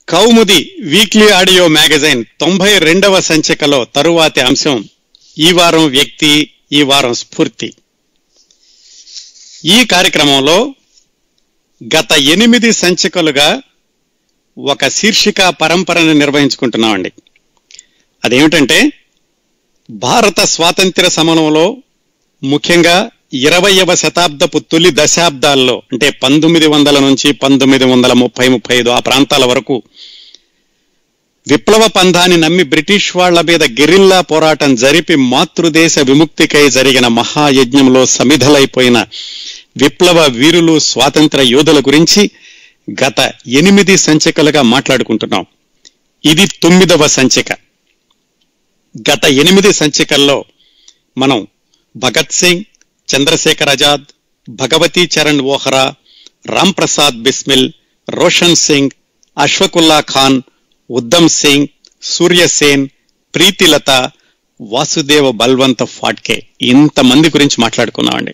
కౌముది weekly audio magazine 92వ సంచికలో తరువాతి అంశం ఈ వారం వ్యక్తి, ఈ వారం స్ఫూర్తి. ఈ కార్యక్రమంలో గత 8 సంచికలుగా ఒక శీర్షిక పరంపరను నిర్వహించుకుంటున్నామండి. అదేమిటంటే భారత స్వాతంత్ర్య సమరంలో ముఖ్యంగా 20వ శతాబ్దపు తొలి దశాబ్దాల్లో అంటే 1900 నుంచి 1930-35 ఆ ప్రాంతాల వరకు విప్లవ పంథాన్ని నమ్మి బ్రిటిష్ వాళ్ల మీద గెరిల్లా పోరాటం జరిపి మాతృదేశ విముక్తికై జరిగిన మహాయజ్ఞంలో సమిధలైపోయిన విప్లవ వీరులు, స్వాతంత్ర యోధుల గురించి గత 8 సంచికలుగా మాట్లాడుకుంటున్నాం. ఇది 9వ సంచిక. గత 8 సంచికల్లో మనం భగత్ సింగ్, చంద్రశేఖర్ ఆజాద్, భగవతీ చరణ్ వోహరా, రామ్ ప్రసాద్ బిస్మిల్, రోషన్ సింగ్, అష్ఫకుల్లా ఖాన్, ఉద్దమ్ సింగ్, సూర్యసేన్, ప్రీతిలత, వాసుదేవ బల్వంత్ ఫాట్కే ఇంతమంది గురించి మాట్లాడుకున్నామండి.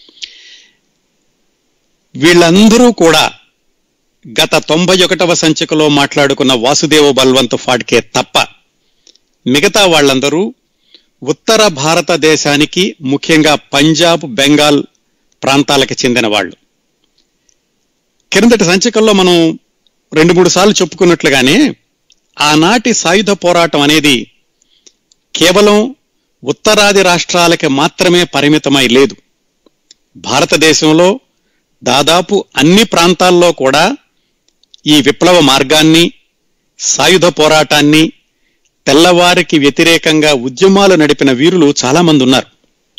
వీళ్ళందరూ కూడా గత 91వ సంచికలో మాట్లాడుకున్న వాసుదేవ బల్వంత్ ఫాట్కే తప్ప మిగతా వాళ్ళందరూ ఉత్తర భారతదేశానికి, ముఖ్యంగా పంజాబ్, బెంగాల్ ప్రాంతాలకు చెందిన వాళ్ళు. క్రిందటి సంచికల్లో మనం 2-3 సార్లు చెప్పుకున్నట్లుగానే ఆనాటి సాయుధ పోరాటం అనేది కేవలం ఉత్తరాది రాష్ట్రాలకి మాత్రమే పరిమితమై లేదు. భారతదేశంలో దాదాపు అన్ని ప్రాంతాల్లో కూడా ఈ విప్లవ మార్గాన్ని, సాయుధ పోరాటాన్ని, తెల్లవారికి వ్యతిరేకంగా ఉద్యమాలు నడిపిన వీరులు చాలా మంది ఉన్నారు.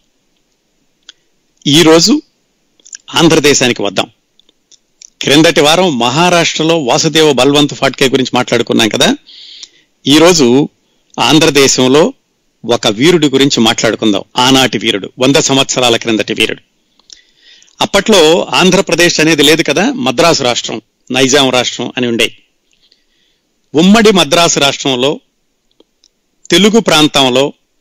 ఈరోజు ఆంధ్రదేశానికి వద్దాం. క్రిందటి వారం మహారాష్ట్రలో వాసుదేవ బల్వంత్ ఫాట్కే గురించి మాట్లాడుకున్నాం కదా. ఈరోజు ఆంధ్రదేశంలో ఒక వీరుడి గురించి మాట్లాడుకుందాం. ఆనాటి వీరుడు, 100 సంవత్సరాల క్రిందటి వీరుడు. అప్పట్లో ఆంధ్రప్రదేశ్ అనేది లేదు కదా, మద్రాసు రాష్ట్రం, నైజాం రాష్ట్రం అని ఉండే. ఉమ్మడి మద్రాసు రాష్ట్రంలో తెలుగు ప్రాంతంలో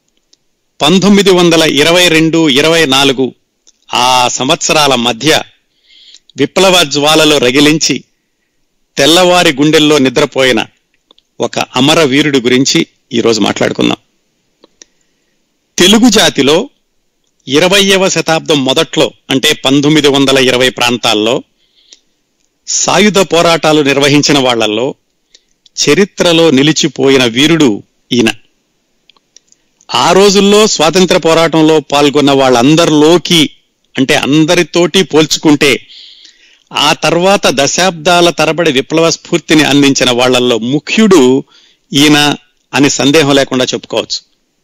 1922-24 ఆ సంవత్సరాల మధ్య విప్లవ జ్వాలలో రగిలించి తెల్లవారి గుండెల్లో నిద్రపోయిన ఒక అమర వీరుడి గురించి ఈరోజు మాట్లాడుకుందాం. తెలుగు జాతిలో 20వ శతాబ్దం మొదట్లో అంటే 1920 ప్రాంతాల్లో సాయుధ పోరాటాలు నిర్వహించిన వాళ్లలో చరిత్రలో నిలిచిపోయిన వీరుడు ఈయన. ఆ రోజుల్లో స్వాతంత్ర పోరాటంలో పాల్గొన్న వాళ్ళందరిలోకి అంటే అందరితోటి పోల్చుకుంటే ఆ తర్వాత దశాబ్దాల తరబడి విప్లవ స్ఫూర్తిని అందించిన వాళ్లలో ముఖ్యుడు ఈయన అని సందేహం లేకుండా చెప్పుకోవచ్చు.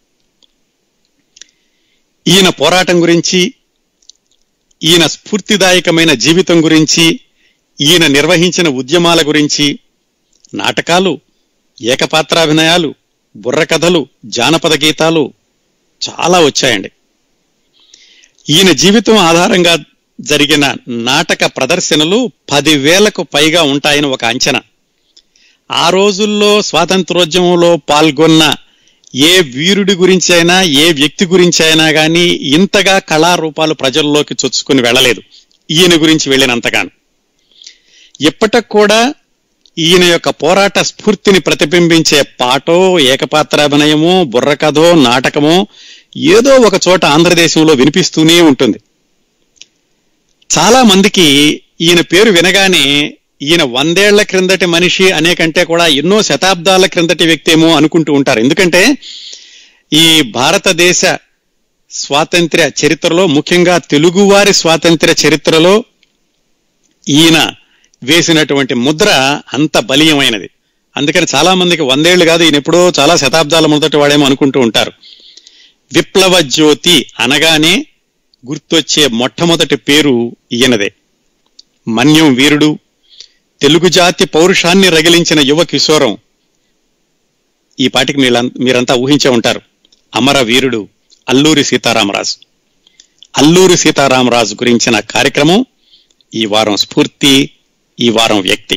ఈయన పోరాటం గురించి, ఈయన స్ఫూర్తిదాయకమైన జీవితం గురించి, ఈయన నిర్వహించిన ఉద్యమాల గురించి నాటకాలు, ఏకపాత్రాభినయాలు, బుర్రకథలు, జానపద గీతాలు చాలా వచ్చాయండి. ఈయన జీవితం ఆధారంగా జరిగిన నాటక ప్రదర్శనలు 10,000కు పైగా ఉంటాయని ఒక అంచనా. ఆ రోజుల్లో స్వాతంత్రోద్యమంలో పాల్గొన్న ఏ వీరుడి గురించి అయినా, ఏ వ్యక్తి గురించి అయినా కానీ ఇంతగా కళారూపాలు ప్రజల్లోకి చొచ్చుకుని వెళ్ళలేదు ఈయన గురించి వెళ్ళినంతగాను. ఇప్పటికి కూడా ఈయన యొక్క పోరాట స్ఫూర్తిని ప్రతిబింబించే పాటో, ఏకపాత్రాభినయమో, బుర్రకథో, నాటకమో ఏదో ఒక చోట ఆంధ్రదేశంలో వినిపిస్తూనే ఉంటుంది. చాలా మందికి ఈయన పేరు వినగానే ఈయన 100 ఏళ్ల క్రిందటి మనిషి అనే కంటే కూడా ఎన్నో శతాబ్దాల క్రిందటి వ్యక్తి ఏమో అనుకుంటూ ఉంటారు. ఎందుకంటే ఈ భారతదేశ స్వాతంత్ర్య చరిత్రలో, ముఖ్యంగా తెలుగువారి స్వాతంత్ర్య చరిత్రలో ఈయన వేసినటువంటి ముద్ర అంత బలీయమైనది. అందుకని చాలా మందికి 100 ఏళ్లు కాదు, ఈయన ఎప్పుడో చాలా శతాబ్దాల మొదటి వాడేమో అనుకుంటూ ఉంటారు. విప్లవ జ్యోతి అనగానే గుర్తొచ్చే మొట్టమొదటి పేరు ఈయనదే. మన్యం వీరుడు, తెలుగు జాతి పౌరుషాన్ని రగిలించిన యువ కిశోరం. ఈ పాటికి మీరంతా ఊహించే ఉంటారు. అమర వీరుడు అల్లూరి సీతారామరాజు. అల్లూరి సీతారామరాజు గురించిన కార్యక్రమం ఈ వారం స్ఫూర్తి, ఈ వారం వ్యక్తి.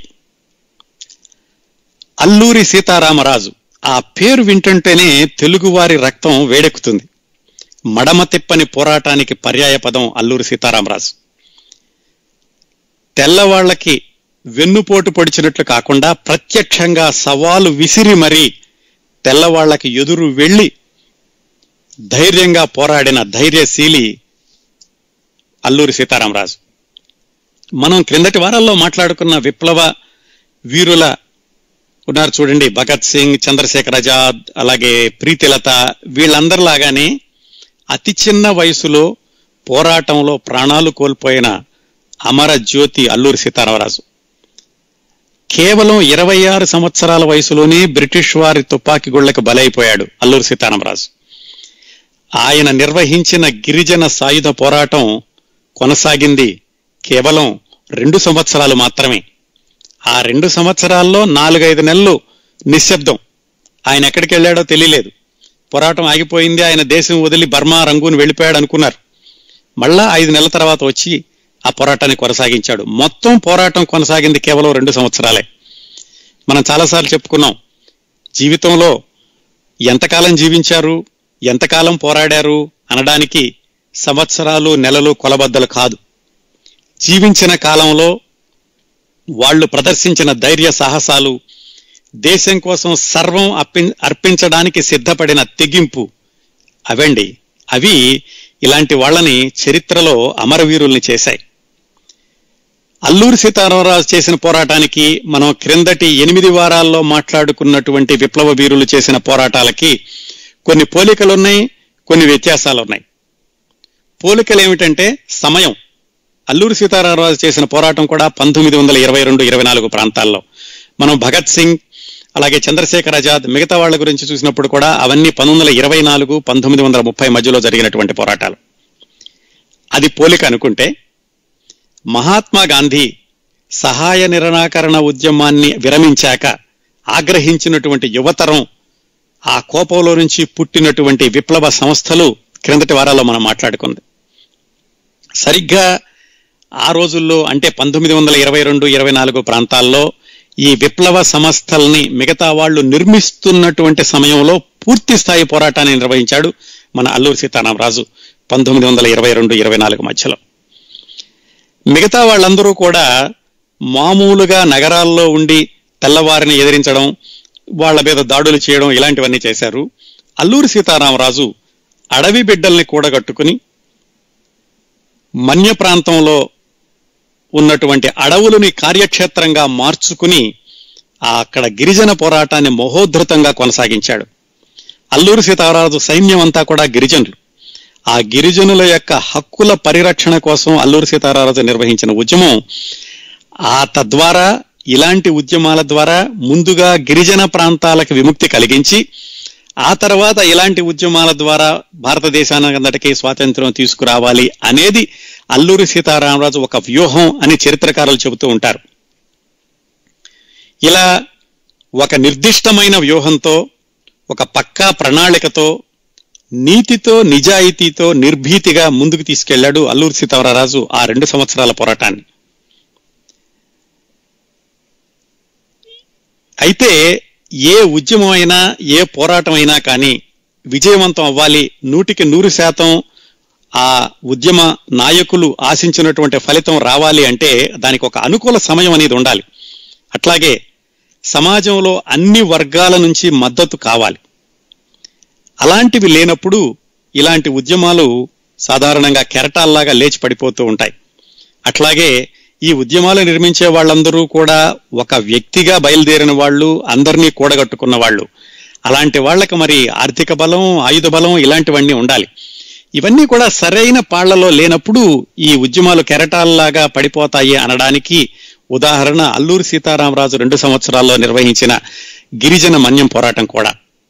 అల్లూరి సీతారామరాజు ఆ పేరు వింటుంటేనే తెలుగువారి రక్తం వేడెక్కుతుంది. మడమ తిప్పని పోరాటానికి పర్యాయ పదం అల్లూరి సీతారామరాజు. తెల్లవాళ్లకి వెన్నుపోటు పొడిచినట్లు కాకుండా ప్రత్యక్షంగా సవాలు విసిరి మరీ తెల్లవాళ్లకు ఎదురు వెళ్లి ధైర్యంగా పోరాడిన ధైర్యశీలి అల్లూరి సీతారామరాజు. మనం క్రిందటి వారాల్లో మాట్లాడుకున్న విప్లవ వీరుల ఉన్నారు చూడండి, భగత్ సింగ్, చంద్రశేఖర్ ఆజాద్, అలాగే ప్రీతిలత, వీళ్ళందరిలాగానే అతి చిన్న వయసులో పోరాటంలో ప్రాణాలు కోల్పోయిన అమర జ్యోతి అల్లూరి సీతారామరాజు. కేవలం 26 సంవత్సరాల వయసులోనే బ్రిటిష్ వారి తుపాకీ గుళ్లకు బలైపోయాడు అల్లూరి సీతారామరాజు. ఆయన నిర్వహించిన గిరిజన సాయుధ పోరాటం కొనసాగింది కేవలం 2 సంవత్సరాలు మాత్రమే. ఆ 2 సంవత్సరాల్లో 4-5 నెలలు నిశ్శబ్దం. ఆయన ఎక్కడికి వెళ్ళాడో తెలియలేదు. పోరాటం ఆగిపోయింది, ఆయన దేశం వదిలి బర్మా, రంగూన్ వెళ్ళిపోయాడు అనుకున్నారు. మళ్ళా 5 నెలల తర్వాత వచ్చి ఆ పోరాటాన్ని కొనసాగించాడు. మొత్తం పోరాటం కొనసాగింది కేవలం 2 సంవత్సరాలే. మనం చాలాసార్లు చెప్పుకున్నాం, జీవితంలో ఎంతకాలం జీవించారు, ఎంతకాలం పోరాడారు అనడానికి సంవత్సరాలు, నెలలు కొలబద్దలు కాదు. జీవించిన కాలంలో వాళ్ళు ప్రదర్శించిన ధైర్య సాహసాలు, దేశం కోసం సర్వం అర్పించడానికి సిద్ధపడిన తెగింపు, అవి ఇలాంటి వాళ్ళని చరిత్రలో అమరవీరుల్ని చేశాయి. అల్లూరి సీతారామరాజు చేసిన పోరాటానికి, మనం క్రిందటి 8 వారాల్లో మాట్లాడుకున్నటువంటి విప్లవ వీరులు చేసిన పోరాటాలకి కొన్ని పోలికలున్నాయి, కొన్ని వ్యత్యాసాలున్నాయి. పోలికలు ఏమిటంటే సమయం. అల్లూరి సీతారామరాజు చేసిన పోరాటం కూడా 1922-24 ప్రాంతాల్లో. మనం భగత్ సింగ్, అలాగే చంద్రశేఖర్ ఆజాద్, మిగతా వాళ్ళ గురించి చూసినప్పుడు కూడా అవన్నీ 1924-1930 మధ్యలో జరిగినటువంటి పోరాటాలు. అది పోలిక అనుకుంటే, మహాత్మా గాంధీ సహాయ నిరాకరణ ఉద్యమాన్ని విరమించాక ఆగ్రహించినటువంటి యువతరం, ఆ కోపంలో నుంచి పుట్టినటువంటి విప్లవ సంస్థలు క్రిందటి వారాల్లో మనం మాట్లాడుకుంది. సరిగ్గా ఆ రోజుల్లో అంటే 1922-24 ప్రాంతాల్లో ఈ విప్లవ సంస్థల్ని మిగతా వాళ్ళు నిర్మిస్తున్నటువంటి సమయంలో పూర్తి స్థాయి పోరాటాన్ని నిర్వహించాడు మన అల్లూరి సీతారామరాజు 1922-24 మధ్యలో. మిగతా వాళ్ళందరూ కూడా మామూలుగా నగరాల్లో ఉండి తెల్లవారిని ఎదిరించడం, వాళ్ల మీద దాడులు చేయడం, ఇలాంటివన్నీ చేశారు. అల్లూరి సీతారామరాజు అడవి బిడ్డల్ని కూడగట్టుకుని మన్య ప్రాంతంలో ఉన్నటువంటి అడవులని కార్యక్షేత్రంగా మార్చుకుని అక్కడ గిరిజన పోరాటాన్ని మహోద్ధృతంగా కొనసాగించాడు. అల్లూరి సీతారామరాజు సైన్యం అంతా కూడా గిరిజనులు. ఆ గిరిజనుల యొక్క హక్కుల పరిరక్షణ కోసం అల్లూరి సీతారామరాజు నిర్వహించిన ఉద్యమం, తద్వారా ఇలాంటి ఉద్యమాల ద్వారా ముందుగా గిరిజన ప్రాంతాలకు విముక్తి కలిగించి, ఆ తర్వాత ఇలాంటి ఉద్యమాల ద్వారా భారతదేశానంతటికీ స్వాతంత్ర్యం తీసుకురావాలి అనేది అల్లూరి సీతారామరాజు ఒక వ్యూహం అని చరిత్రకారులు చెబుతూ ఉంటారు. ఇలా ఒక నిర్దిష్టమైన వ్యూహంతో, ఒక పక్కా ప్రణాళికతో, నీతితో, నిజాయితీతో, నిర్భీతిగా ముందుకు తీసుకెళ్లాడు అల్లూరి సీతారామరాజు ఆ 2 సంవత్సరాల పోరాటాన్ని. అయితే ఏ ఉద్యమం అయినా, ఏ పోరాటం అయినా కానీ విజయవంతం అవ్వాలి, 100% ఆ ఉద్యమ నాయకులు ఆశించినటువంటి ఫలితం రావాలి అంటే దానికి ఒక అనుకూల సమయం అనేది ఉండాలి. అట్లాగే సమాజంలో అన్ని వర్గాల నుంచి మద్దతు కావాలి. అలాంటివి లేనప్పుడు ఇలాంటి ఉద్యమాలు సాధారణంగా కెరటాల్లాగా లేచి పడిపోతూ ఉంటాయి. అట్లాగే ఈ ఉద్యమాలు నిర్మించే వాళ్ళందరూ కూడా ఒక వ్యక్తిగా బయలుదేరిన వాళ్ళు, అందరినీ కూడగట్టుకున్న వాళ్ళు. అలాంటి వాళ్ళకి మరి ఆర్థిక బలం, ఆయుధ బలం ఇలాంటివన్నీ ఉండాలి. ఇవన్నీ కూడా సరైన పాళ్లలో లేనప్పుడు ఈ ఉద్యమాలు కెరటాల్లాగా పడిపోతాయి అనడానికి ఉదాహరణ అల్లూరి సీతారామరాజు 2 సంవత్సరాల్లో నిర్వహించిన గిరిజన మన్యం పోరాటం కూడా.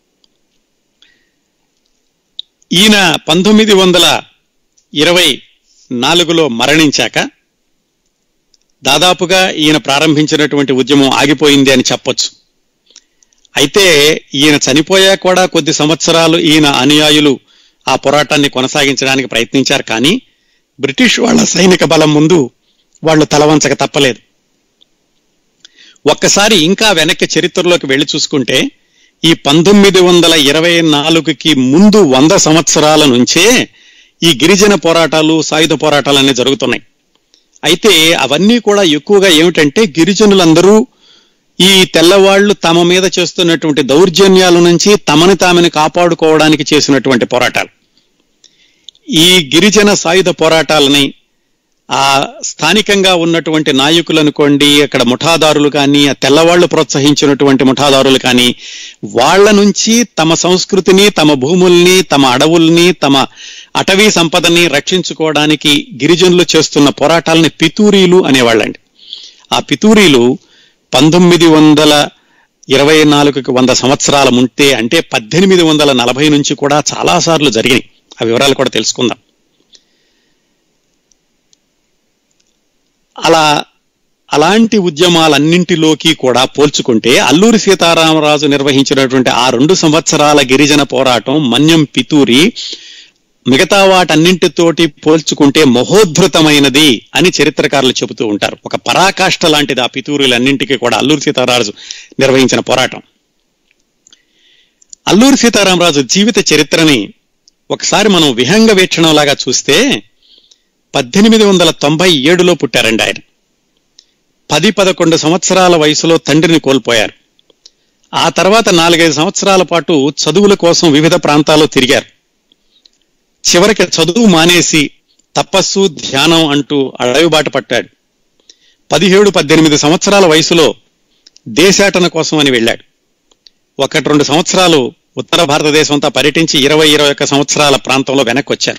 ఈయన 1924లో మరణించాక దాదాపుగా ఈయన ప్రారంభించినటువంటి ఉద్యమం ఆగిపోయింది అని చెప్పొచ్చు. అయితే ఈయన చనిపోయా కూడా కొద్ది సంవత్సరాలు ఈయన అనుయాయులు ఆ పోరాటాన్ని కొనసాగించడానికి ప్రయత్నించారు. కానీ బ్రిటిష్ వాళ్ళ సైనిక బలం ముందు వాళ్ళు తలవంచక తప్పలేదు. ఒక్కసారి ఇంకా వెనక్కి చరిత్రలోకి వెళ్లి చూసుకుంటే ఈ 1924కి ముందు 100 సంవత్సరాల నుంచే ఈ గిరిజన పోరాటాలు, సాయుధ పోరాటాలు అనేవి జరుగుతున్నాయి. అయితే అవన్నీ కూడా ఎక్కువగా ఏమిటంటే గిరిజనులందరూ ఈ తెల్లవాళ్లు తమ మీద చేస్తున్నటువంటి దౌర్జన్యాల నుంచి తమని కాపాడుకోవడానికి చేసినటువంటి పోరాటాలు. ఈ గిరిజన సాయుధ పోరాటాలని ఆ స్థానికంగా ఉన్నటువంటి నాయకులు అనుకోండి, అక్కడ ముఠాదారులు కానీ, ఆ తెల్లవాళ్లు ప్రోత్సహించినటువంటి ముఠాదారులు కానీ, వాళ్ల నుంచి తమ సంస్కృతిని, తమ భూముల్ని, తమ అడవుల్ని, తమ అటవీ సంపదని రక్షించుకోవడానికి గిరిజనులు చేస్తున్న పోరాటాలని పితూరీలు అనేవాళ్ళండి. ఆ పితూరీలు 1924కి 100 సంవత్సరాల ముంటే, అంటే 1840 నుంచి కూడా చాలా సార్లు జరిగినాయి. ఆ వివరాలు కూడా తెలుసుకుందాం. అలాంటి ఉద్యమాలన్నింటిలోకి కూడా పోల్చుకుంటే అల్లూరి సీతారామరాజు నిర్వహించినటువంటి ఆ 2 సంవత్సరాల గిరిజన పోరాటం మన్యం పితూరి మిగతా వాటన్నింటితోటి పోల్చుకుంటే మహోద్ధృతమైనది అని చరిత్రకారులు చెబుతూ ఉంటారు. ఒక పరాకాష్ఠ లాంటిది ఆ పితూరులన్నింటికీ కూడా అల్లూరి సీతారామరాజు నిర్వహించిన పోరాటం. అల్లూరి సీతారామరాజు జీవిత చరిత్రని ఒకసారి మనం విహంగ వీక్షణంలాగా చూస్తే 1897లో పుట్టారండి ఆయన. 10-11 సంవత్సరాల వయసులో తండ్రిని కోల్పోయారు. ఆ తర్వాత 4-5 సంవత్సరాల పాటు చదువుల కోసం వివిధ ప్రాంతాల్లో తిరిగారు. చివరికి చదువు మానేసి తపస్సు, ధ్యానం అంటూ అడవి బాట పట్టాడు. 17-18 సంవత్సరాల వయసులో దేశాటన కోసం అని వెళ్ళాడు. 1-2 సంవత్సరాలు ఉత్తర భారతదేశం అంతా పర్యటించి 20-21 సంవత్సరాల ప్రాంతంలో వెనక్కి వచ్చారు.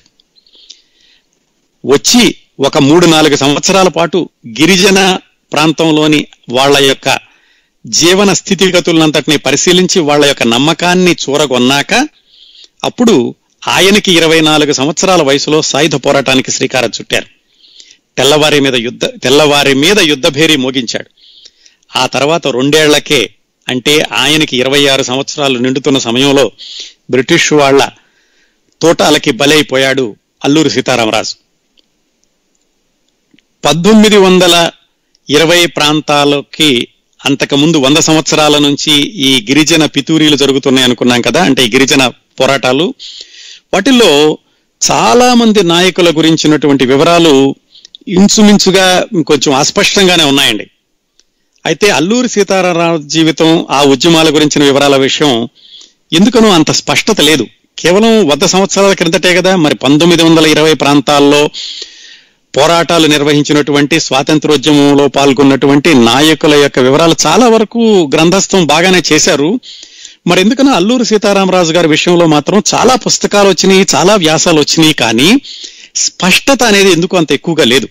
వచ్చి ఒక 3-4 సంవత్సరాల పాటు గిరిజన ప్రాంతంలోని వాళ్ల యొక్క జీవన స్థితిగతులంతటినీ పరిశీలించి వాళ్ల యొక్క నమ్మకాన్ని చూరగొన్నాక అప్పుడు ఆయనకి 24 సంవత్సరాల వయసులో సాయుధ పోరాటానికి శ్రీకారం చుట్టారు. తెల్లవారి మీద యుద్ధభేరీ మోగించాడు. ఆ తర్వాత 2 ఏళ్లకే, అంటే ఆయనకి 26 సంవత్సరాలు నిండుతున్న సమయంలో బ్రిటిష్ వాళ్ల తోటాలకి బలైపోయాడు అల్లూరి సీతారామరాజు. 1920 ప్రాంతాలకి అంతకుముందు 100 సంవత్సరాల నుంచి ఈ గిరిజన పితూరీలు జరుగుతున్నాయి అనుకున్నాం కదా, అంటే ఈ గిరిజన పోరాటాలు. వాటిల్లో చాలా మంది నాయకుల గురించినటువంటి వివరాలు ఇంచుమించుగా కొంచెం అస్పష్టంగానే ఉన్నాయండి. అయితే అల్లూరి సీతారామరాజు జీవితం, ఆ ఉద్యమాల గురించిన వివరాల విషయం ఎందుకనో అంత స్పష్టత లేదు. కేవలం 100 సంవత్సరాల క్రిందటే కదా మరి 1920 ప్రాంతాల్లో పోరాటాలు నిర్వహించినటువంటి, స్వాతంత్రోద్యమంలో పాల్గొన్నటువంటి నాయకుల యొక్క వివరాలు చాలా వరకు గ్రంథస్థం బాగానే చేశారు. మరి ఎందుకన్నా అల్లూరి సీతారామరాజు గారి విషయంలో మాత్రం చాలా పుస్తకాలు వచ్చినాయి, చాలా వ్యాసాలు వచ్చినాయి, కానీ స్పష్టత అనేది ఎందుకు అంత ఎక్కువగా లేదు.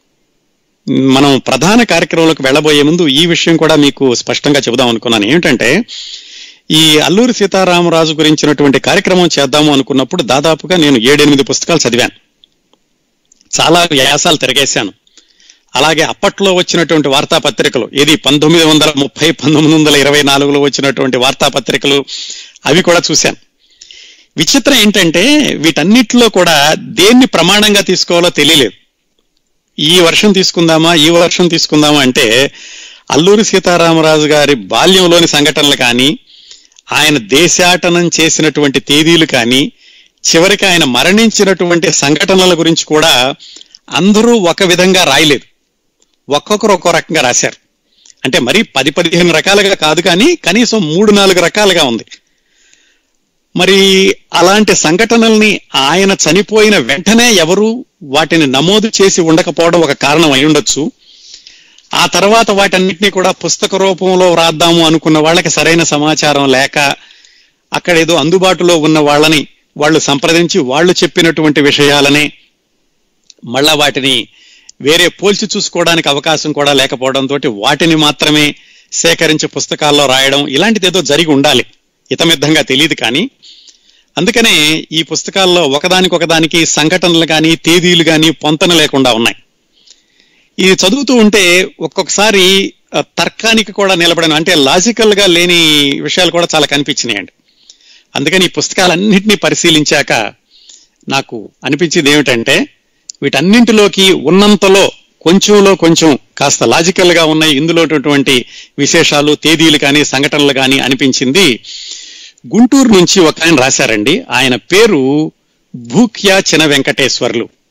మనం ప్రధాన కార్యక్రమంలోకి వెళ్లబోయే ముందు ఈ విషయం కూడా మీకు స్పష్టంగా చెబుదాం అనుకున్నాను. ఏమిటంటే ఈ అల్లూరి సీతారామరాజు గురించినటువంటి కార్యక్రమం చేద్దాము అనుకున్నప్పుడు దాదాపుగా నేను 7-8 పుస్తకాలు చదివాను, చాలా వ్యాసాలు తిరగేశాను. అలాగే అప్పట్లో వచ్చినటువంటి వార్తాపత్రికలు, ఏది 1930, 1924లో వచ్చినటువంటి వార్తాపత్రికలు, అవి కూడా చూశాను. విచిత్రం ఏంటంటే వీటన్నిటిలో కూడా దేన్ని ప్రమాణంగా తీసుకోవాలో తెలియలేదు. ఈ వర్షం తీసుకుందామా అంటే అల్లూరి సీతారామరాజు గారి బాల్యంలోని సంఘటనలు కానీ, ఆయన దేశాటనం చేసినటువంటి తేదీలు కానీ, చివరికి ఆయన మరణించినటువంటి సంఘటనల గురించి కూడా అందరూ ఒక విధంగా రాయలేదు, ఒక్కొక్కరు ఒక్కో రకంగా రాశారు. అంటే మరి 10-15 రకాలుగా కాదు, కానీ కనీసం 3-4 రకాలుగా ఉంది. మరి అలాంటి సంఘటనల్ని ఆయన చనిపోయిన వెంటనే ఎవరు వాటిని నమోదు చేసి ఉండకపోవడం ఒక కారణం అయి ఉండొచ్చు. ఆ తర్వాత వాటన్నిటినీ కూడా పుస్తక రూపంలో వ్రాద్దాము అనుకున్న వాళ్ళకి సరైన సమాచారం లేక, అక్కడేదో అందుబాటులో ఉన్న వాళ్ళని వాళ్ళు సంప్రదించి వాళ్ళు చెప్పినటువంటి విషయాలనే మళ్ళా వాటిని వేరే పోల్చి చూసుకోవడానికి అవకాశం కూడా లేకపోవడంతో వాటిని మాత్రమే సేకరించి పుస్తకాల్లో రాయడం, ఇలాంటిది ఏదో జరిగి ఉండాలి, ఇతమిద్ధంగా తెలియదు. కానీ అందుకనే ఈ పుస్తకాల్లో ఒకదానికొకదానికి సంఘటనలు కానీ తేదీలు కానీ పొంతన లేకుండా ఉన్నాయి. ఇది చదువుతూ ఉంటే ఒక్కొక్కసారి తర్కానికి కూడా నిలబడను, అంటే లాజికల్ గా లేని విషయాలు కూడా చాలా కనిపించినాయండి. అందుకని ఈ పుస్తకాలన్నింటినీ పరిశీలించాక నాకు అనిపించింది ఏమిటంటే వీటన్నింటిలోకి ఉన్నంతలో కొంచెంలో కొంచెం కాస్త లాజికల్ గా ఉన్నాయి ఇందులో విశేషాలు, తేదీలు కానీ సంఘటనలు కానీ అనిపించింది. గుంటూరు నుంచి ఒక ఆయన రాశారండి, ఆయన పేరు భూక్యా చిన వెంకటేశ్వర్లు.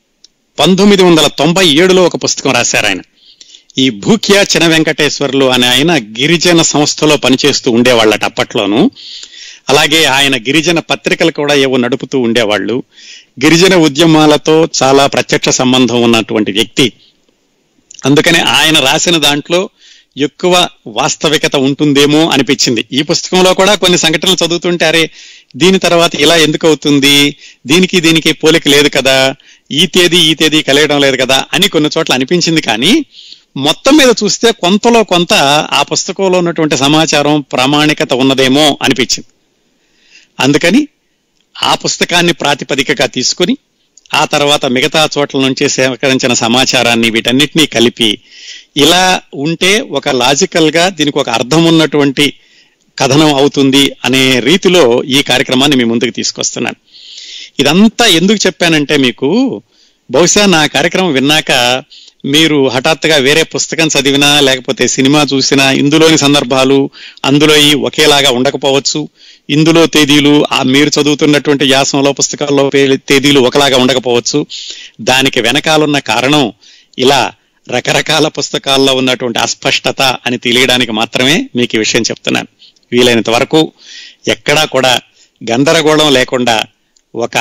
1997లో ఒక పుస్తకం రాశారు ఆయన. ఈ భూక్యా చిన వెంకటేశ్వర్లు అనే ఆయన గిరిజన సంస్థలో పనిచేస్తూ ఉండేవాళ్ళట అప్పట్లోనూ. అలాగే ఆయన గిరిజన పత్రికలు కూడా ఏవో నడుపుతూ ఉండేవాళ్ళు. గిరిజన ఉద్యమాలతో చాలా ప్రత్యక్ష సంబంధం ఉన్నటువంటి వ్యక్తి. అందుకనే ఆయన రాసిన దాంట్లో ఎక్కువ వాస్తవికత ఉంటుందేమో అనిపించింది. ఈ పుస్తకంలో కూడా కొన్ని సంఘటనలు చదువుతుంటే అరే దీని తర్వాత ఇలా ఎందుకు అవుతుంది, దీనికి పోలిక లేదు కదా, ఈ తేదీ కలియడం లేదు కదా అని కొన్ని చోట్ల అనిపించింది. కానీ మొత్తం మీద చూస్తే కొంతలో కొంత ఆ పుస్తకంలో ఉన్నటువంటి సమాచారం ప్రామాణికత ఉన్నదేమో అనిపించింది. అందుకని ఆ పుస్తకాన్ని ప్రాతిపదికగా తీసుకుని ఆ తర్వాత మిగతా చోట్ల నుంచి సేకరించిన సమాచారాన్ని వీటన్నిటినీ కలిపి ఇలా ఉంటే ఒక లాజికల్ గా దీనికి ఒక అర్థం ఉన్నటువంటి కథనం అవుతుంది అనే రీతిలో ఈ కార్యక్రమాన్ని మీ ముందుకు తీసుకొస్తున్నాను. ఇదంతా ఎందుకు చెప్పానంటే మీకు బహుశా నా కార్యక్రమం విన్నాక మీరు హఠాత్తుగా వేరే పుస్తకం చదివినా లేకపోతే సినిమా చూసినా ఇందులోని సందర్భాలు అందులో ఒకేలాగా ఉండకపోవచ్చు. ఇందులో తేదీలు మీరు చదువుతున్నటువంటి వ్యాసంలో పుస్తకాల్లో తేదీలు ఒకలాగా ఉండకపోవచ్చు. దానికి వెనకాలన్న కారణం ఇలా రకరకాల పుస్తకాల్లో ఉన్నటువంటి అస్పష్టత అని తెలియడానికి మాత్రమే మీకు ఈ విషయం చెప్తున్నాను. వీలైనంత వరకు ఎక్కడా కూడా గందరగోళం లేకుండా ఒక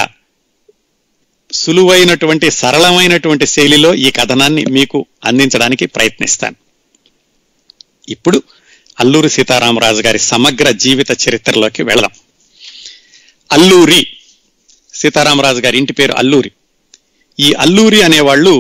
సులువైనటువంటి సరళమైనటువంటి శైలిలో ఈ కథనాన్ని మీకు అందించడానికి ప్రయత్నిస్తాను. ఇప్పుడు అల్లూరి సీతారామరాజు గారి సమగ్ర జీవిత చరిత్రలోకి వెళదాం. అల్లూరి సీతారామరాజు గారి ఇంటి పేరు అల్లూరి. ఈ అల్లూరి అనేవాళ్ళు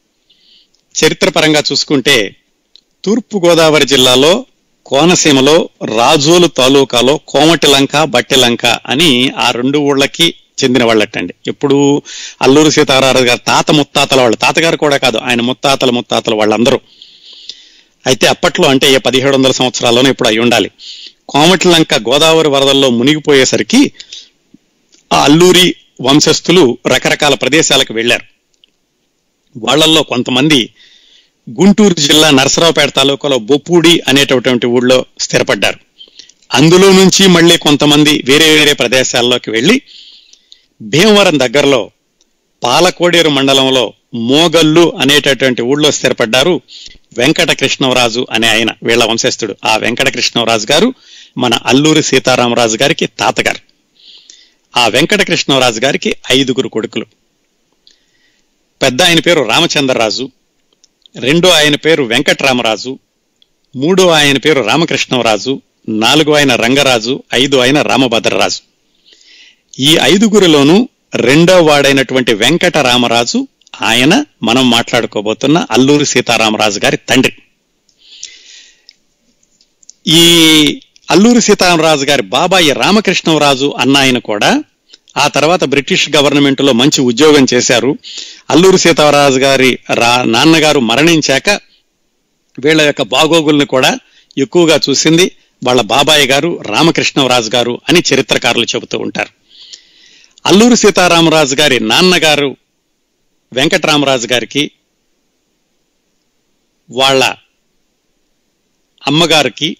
చరిత్రపరంగా చూసుకుంటే తూర్పుగోదావరి జిల్లాలో కోనసీమలో రాజోలు తాలూకాలో కోమటిలంక బట్టెలంక అని ఆ రెండు ఊళ్ళకి చెందిన వాళ్ళటండి. ఎప్పుడు అల్లూరి సీతారామరాజు గారు తాత ముత్తాతల వాళ్ళు, తాతగారు కూడా కాదు ఆయన ముత్తాతల వాళ్ళందరూ. అయితే అప్పట్లో అంటే 1700 సంవత్సరాల్లోనే ఇప్పుడు అయి ఉండాలి. కోమటిలంక గోదావరి వరదల్లో మునిగిపోయేసరికి ఆ అల్లూరి వంశస్థులు రకరకాల ప్రదేశాలకు వెళ్లారు. వాళ్లల్లో కొంతమంది గుంటూరు జిల్లా నరసరావుపేట తాలూకాలో బొప్పూడి అనేటటువంటి ఊళ్ళో స్థిరపడ్డారు. అందులో నుంచి మళ్ళీ కొంతమంది వేరే వేరే ప్రదేశాల్లోకి వెళ్లి భీమవరం దగ్గరలో పాలకోడేరు మండలంలో మోగల్లు అనేటటువంటి ఊళ్ళో స్థిరపడ్డారు. వెంకటకృష్ణరాజు అనే ఆయన వీళ్ల వంశస్థుడు. ఆ వెంకటకృష్ణరాజు గారు మన అల్లూరి సీతారామరాజు గారికి తాతగారు. ఆ వెంకటకృష్ణరాజు గారికి 5 కొడుకులు. పెద్ద ఆయన పేరు రామచంద్రరాజు, రెండో ఆయన పేరు వెంకటరామరాజు, మూడో ఆయన పేరు రామకృష్ణరాజు, 4 ఆయన రంగరాజు, 5 ఆయన రామభద్రరాజు. ఈ 5లోనూ రెండో వాడైనటువంటి వెంకటరామరాజు ఆయన మనం మాట్లాడుకోబోతున్న అల్లూరి సీతారామరాజు గారి తండ్రి. ఈ అల్లూరి సీతారామరాజు గారి బాబాయి రామకృష్ణరాజు అన్న ఆయన కూడా ఆ తర్వాత బ్రిటిష్ గవర్నమెంట్ లో మంచి ఉద్యోగం చేశారు. అల్లూరి సీతారామరాజు గారి నాన్నగారు మరణించాక వీళ్ళ యొక్క బాగోగుల్ని కూడా ఎక్కువగా చూసింది వాళ్ళ బాబాయ్ గారు రామకృష్ణరాజు గారు అని చరిత్రకారులు చెబుతూ ఉంటారు. అల్లూరి సీతారామరాజు గారి నాన్నగారు వెంకటరామరాజు గారికి వాళ్ళ అమ్మగారికి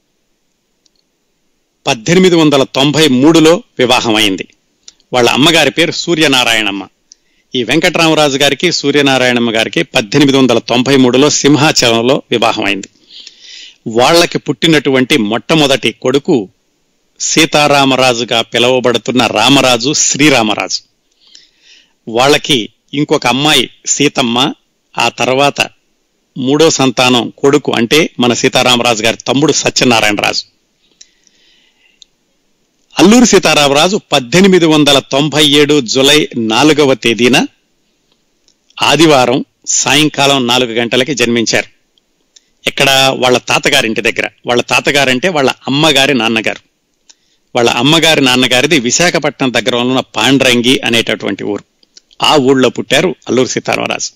1893లో వివాహం అయింది. వాళ్ళ అమ్మగారి పేరు సూర్యనారాయణమ్మ. ఈ వెంకటరామరాజు గారికి సూర్యనారాయణమ్మ గారికి 1893లో సింహాచలంలో వివాహం అయింది. వాళ్ళకి పుట్టినటువంటి మొట్టమొదటి కొడుకు సీతారామరాజుగా పిలువబడుతున్న రామరాజు శ్రీరామరాజు. వాళ్ళకి ఇంకొక అమ్మాయి సీతమ్మ, ఆ తర్వాత 3వ సంతానం కొడుకు అంటే మన సీతారామరాజు గారి తమ్ముడు సత్యనారాయణరాజు. అల్లూరి సీతారామరాజు 1897 జూలై 4వ తేదీన ఆదివారం సాయంకాలం 4 గంటలకి జన్మించారు. ఇక్కడ వాళ్ళ తాతగారింటి దగ్గర. వాళ్ళ తాతగారంటే వాళ్ళ అమ్మగారి నాన్నగారు. వాళ్ళ అమ్మగారి నాన్నగారిది విశాఖపట్నం దగ్గర ఉన్న పాండ్రంగి అనేటటువంటి ఊరు. ఆ ఊళ్ళో పుట్టారు అల్లూరి సీతారామరాజు.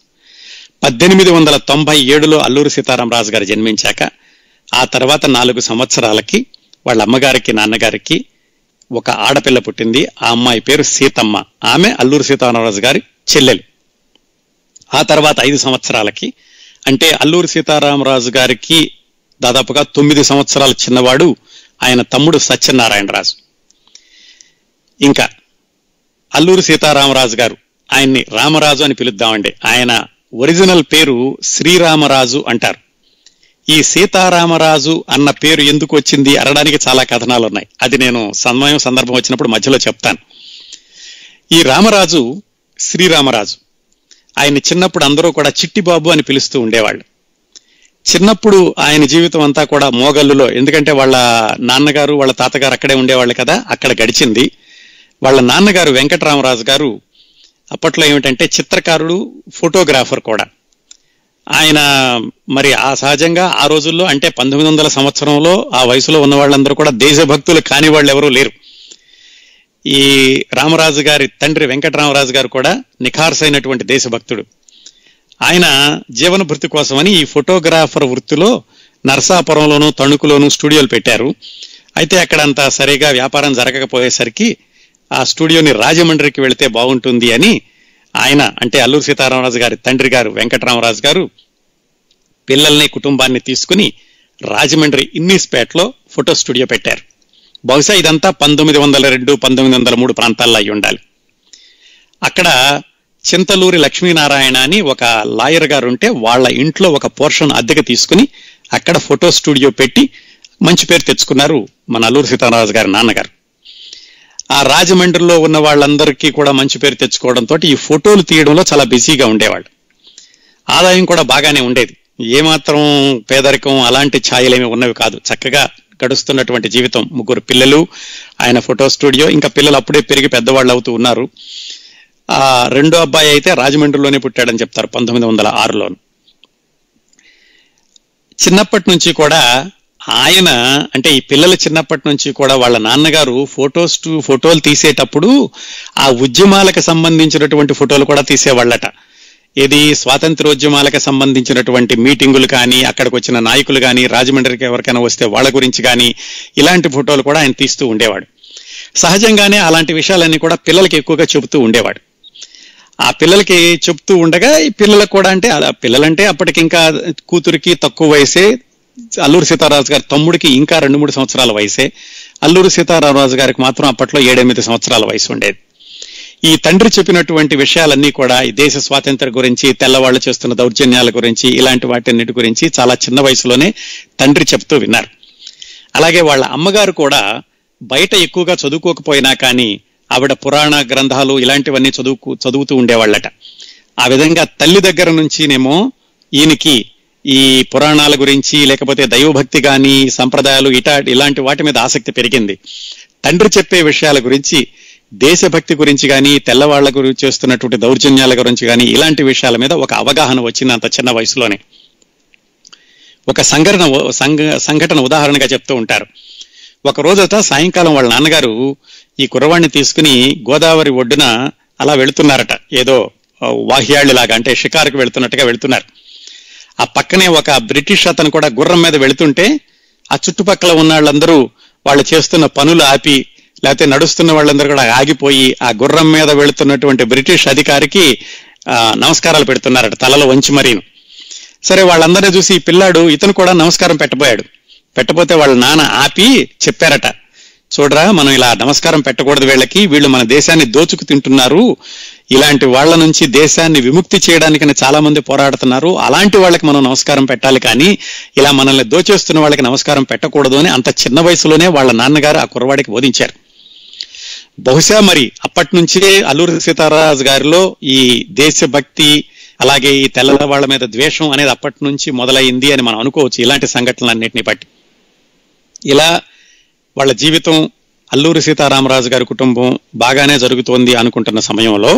1897లో అల్లూరి సీతారామరాజు గారు జన్మించాక ఆ తర్వాత 4 సంవత్సరాలకి వాళ్ళ అమ్మగారికి నాన్నగారికి ఒక ఆడపిల్ల పుట్టింది. ఆ అమ్మాయి పేరు సీతమ్మ. ఆమె అల్లూరి సీతారామరాజు గారి చెల్లెలు. ఆ తర్వాత 5 సంవత్సరాలకి అంటే అల్లూరి సీతారామరాజు గారికి దాదాపుగా 9 సంవత్సరాల చిన్నవాడు ఆయన తమ్ముడు సత్యనారాయణరాజు. ఇంకా అల్లూరి సీతారామరాజు గారు ఆయన్ని రామరాజు అని పిలుద్దామండి. ఆయన ఒరిజినల్ పేరు శ్రీరామరాజు అంటారు. ఈ సీతారామరాజు అన్న పేరు ఎందుకు వచ్చింది అనడానికి చాలా కథనాలు ఉన్నాయి. అది నేను సందర్భం వచ్చినప్పుడు మధ్యలో చెప్తాను. ఈ రామరాజు శ్రీరామరాజు. ఆయన చిన్నప్పుడు అందరూ కూడా చిట్టిబాబు అని పిలుస్తూ ఉండేవాళ్ళు. చిన్నప్పుడు ఆయన జీవితం అంతా కూడా మోగల్లులో, ఎందుకంటే వాళ్ళ నాన్నగారు వాళ్ళ తాతగారు అక్కడే ఉండేవాళ్ళు కదా, అక్కడ గడిచింది. వాళ్ళ నాన్నగారు వెంకటరామరాజు గారు అప్పట్లో ఏమిటంటే చిత్రకారుడు, ఫోటోగ్రాఫర్ కూడా. ఆయన మరి ఆ సహజంగా ఆ రోజుల్లో అంటే 1900 సంవత్సరంలో ఆ వయసులో ఉన్న వాళ్ళందరూ కూడా దేశభక్తులు కాని వాళ్ళు ఎవరూ లేరు. ఈ రామరాజు గారి తండ్రి వెంకటరామరాజు గారు కూడా నిఖార్సైనటువంటి దేశభక్తుడు. ఆయన జీవన భృతి కోసమని ఈ ఫోటోగ్రాఫర్ వృత్తిలో నరసాపురంలోను తణుకులోను స్టూడియోలు పెట్టారు. అయితే అక్కడ అంత సరిగా వ్యాపారం జరగకపోయేసరికి ఆ స్టూడియోని రాజమండ్రికి వెళితే బాగుంటుంది అని ఆయన అంటే అల్లూరి సీతారామరాజు గారి తండ్రి గారు వెంకటరామరాజు గారు పిల్లల్ని కుటుంబాన్ని తీసుకుని రాజమండ్రి ఇన్నీస్పేటలో ఫోటో స్టూడియో పెట్టారు. బహుశా ఇదంతా 1902, 1903 ప్రాంతాల్లో అయి ఉండాలి. అక్కడ చింతలూరి లక్ష్మీనారాయణ అని ఒక లాయర్ గారు ఉంటే వాళ్ళ ఇంట్లో ఒక పోర్షన్ అద్దెకు తీసుకుని అక్కడ ఫోటో స్టూడియో పెట్టి మంచి పేరు తెచ్చుకున్నారు మన అల్లూరి సీతారామరాజు గారి నాన్నగారు. ఆ రాజమండ్రిలో ఉన్న వాళ్ళందరికీ కూడా మంచి పేరు తెచ్చుకోవడంతో ఈ ఫోటోలు తీయడంలో చాలా బిజీగా ఉండేవాళ్ళు. ఆదాయం కూడా బాగానే ఉండేది. ఏమాత్రం పేదరికం అలాంటి ఛాయలేమి ఉన్నవి కాదు. చక్కగా గడుస్తున్నటువంటి జీవితం. 3 పిల్లలు, ఆయన ఫోటో స్టూడియో, ఇంకా పిల్లలు అప్పుడే పెరిగి పెద్దవాళ్ళు అవుతూ ఉన్నారు. ఆ రెండో అబ్బాయి అయితే రాజమండ్రిలోనే పుట్టాడని చెప్తారు 1906లో. చిన్నప్పటి నుంచి కూడా ఆయన అంటే ఈ పిల్లల చిన్నప్పటి నుంచి కూడా వాళ్ళ నాన్నగారు ఫోటోలు తీసేటప్పుడు ఆ ఉద్యమాలకు సంబంధించినటువంటి ఫోటోలు కూడా తీసేవాళ్ళట. ఇది స్వాతంత్ర్యోద్యమాలకు సంబంధించినటువంటి మీటింగులు కానీ, అక్కడికి వచ్చిన నాయకులు కానీ, రాజమండ్రికి ఎవరికైనా వస్తే వాళ్ళ గురించి కానీ ఇలాంటి ఫోటోలు కూడా ఆయన తీస్తూ ఉండేవాడు. సహజంగానే అలాంటి విషయాలన్నీ కూడా పిల్లలకి ఎక్కువగా చెబుతూ ఉండేవాడు. ఆ పిల్లలకి చెప్తూ ఉండగా ఈ పిల్లలకు కూడా అంటే పిల్లలంటే అప్పటికి ఇంకా కూతురికి తక్కువ వయసే, అల్లూరి సీతారామరాజు గారి తమ్ముడికి ఇంకా 2-3 సంవత్సరాల వయసే, అల్లూరి సీతారామరాజు గారికి మాత్రం అప్పట్లో 7-8 సంవత్సరాల వయసు ఉండేది. ఈ తండ్రి చెప్పినటువంటి విషయాలన్నీ కూడా ఈ దేశ స్వాతంత్ర్యం గురించి, తెల్లవాళ్లు చేస్తున్న దౌర్జన్యాల గురించి, ఇలాంటి వాటన్నిటి గురించి చాలా చిన్న వయసులోనే తండ్రి చెప్తూ విన్నారు. అలాగే వాళ్ళ అమ్మగారు కూడా బయట ఎక్కువగా చదువుకోకపోయినా కానీ ఆవిడ పురాణ గ్రంథాలు ఇలాంటివన్నీ చదువుతూ ఉండేవాళ్ళట. ఆ విధంగా తల్లి దగ్గర నుంచినేమో ఈయనకి ఈ పురాణాల గురించి లేకపోతే దైవభక్తి కానీ, సంప్రదాయాలు ఇలాంటి వాటి మీద ఆసక్తి పెరిగింది. తండ్రి చెప్పే విషయాల గురించి, దేశభక్తి గురించి కానీ, తెల్లవాళ్ల గురించి చేస్తున్నటువంటి దౌర్జన్యాల గురించి కానీ ఇలాంటి విషయాల మీద ఒక అవగాహన వచ్చింది అంత చిన్న వయసులోనే. ఒక సంఘటన ఉదాహరణగా చెప్తూ ఉంటారు. ఒక రోజట సాయంకాలం వాళ్ళ నాన్నగారు ఈ కుర్రవాణ్ణి తీసుకుని గోదావరి ఒడ్డున అలా వెళుతున్నారట. ఏదో వాహ్యాళ్ళలాగా అంటే షికారుకు వెళుతున్నట్టుగా వెళుతున్నారు. ఆ పక్కనే ఒక బ్రిటిష్ అతను కూడా గుర్రం మీద వెళుతుంటే ఆ చుట్టుపక్కల ఉన్న వాళ్ళందరూ వాళ్ళు చేస్తున్న పనులు ఆపి, లేకపోతే నడుస్తున్న వాళ్ళందరూ కూడా ఆగిపోయి ఆ గుర్రం మీద వెళుతున్నటువంటి బ్రిటిష్ అధికారికి నమస్కారాలు పెడుతున్నారట, తలలో వంచి మరీను. సరే, వాళ్ళందరినీ చూసి ఈ పిల్లాడు ఇతను కూడా నమస్కారం పెట్టబోతే వాళ్ళ నాన్న ఆపి చెప్పారట, చూడరా, మనం ఇలా నమస్కారం పెట్టకూడదు వీళ్ళకి, వీళ్ళు మన దేశాన్ని దోచుకు తింటున్నారు, ఇలాంటి వాళ్ళ నుంచి దేశాన్ని విముక్తి చేయడానికి చాలా మంది పోరాడుతున్నారు, అలాంటి వాళ్ళకి మనం నమస్కారం పెట్టాలి కానీ ఇలా మనల్ని దోచేస్తున్న వాళ్ళకి నమస్కారం పెట్టకూడదు అని అంత చిన్న వయసులోనే వాళ్ళ నాన్నగారు ఆ కుర్రవాడికి బోధించారు. బహుశా మరి అప్పటి నుంచే అల్లూరి సీతారామరాజు గారిలో ఈ దేశభక్తి అలాగే ఈ తెల్ల వాళ్ళ మీద ద్వేషం అనేది అప్పటి నుంచి మొదలైంది అని మనం అనుకోవచ్చు ఇలాంటి సంఘటనలన్నింటినీ బట్టి. ఇలా వాళ్ళ జీవితం, అల్లూరి సీతారామరాజు గారి కుటుంబం బాగానే జరుగుతోంది అనుకుంటున్న సమయంలో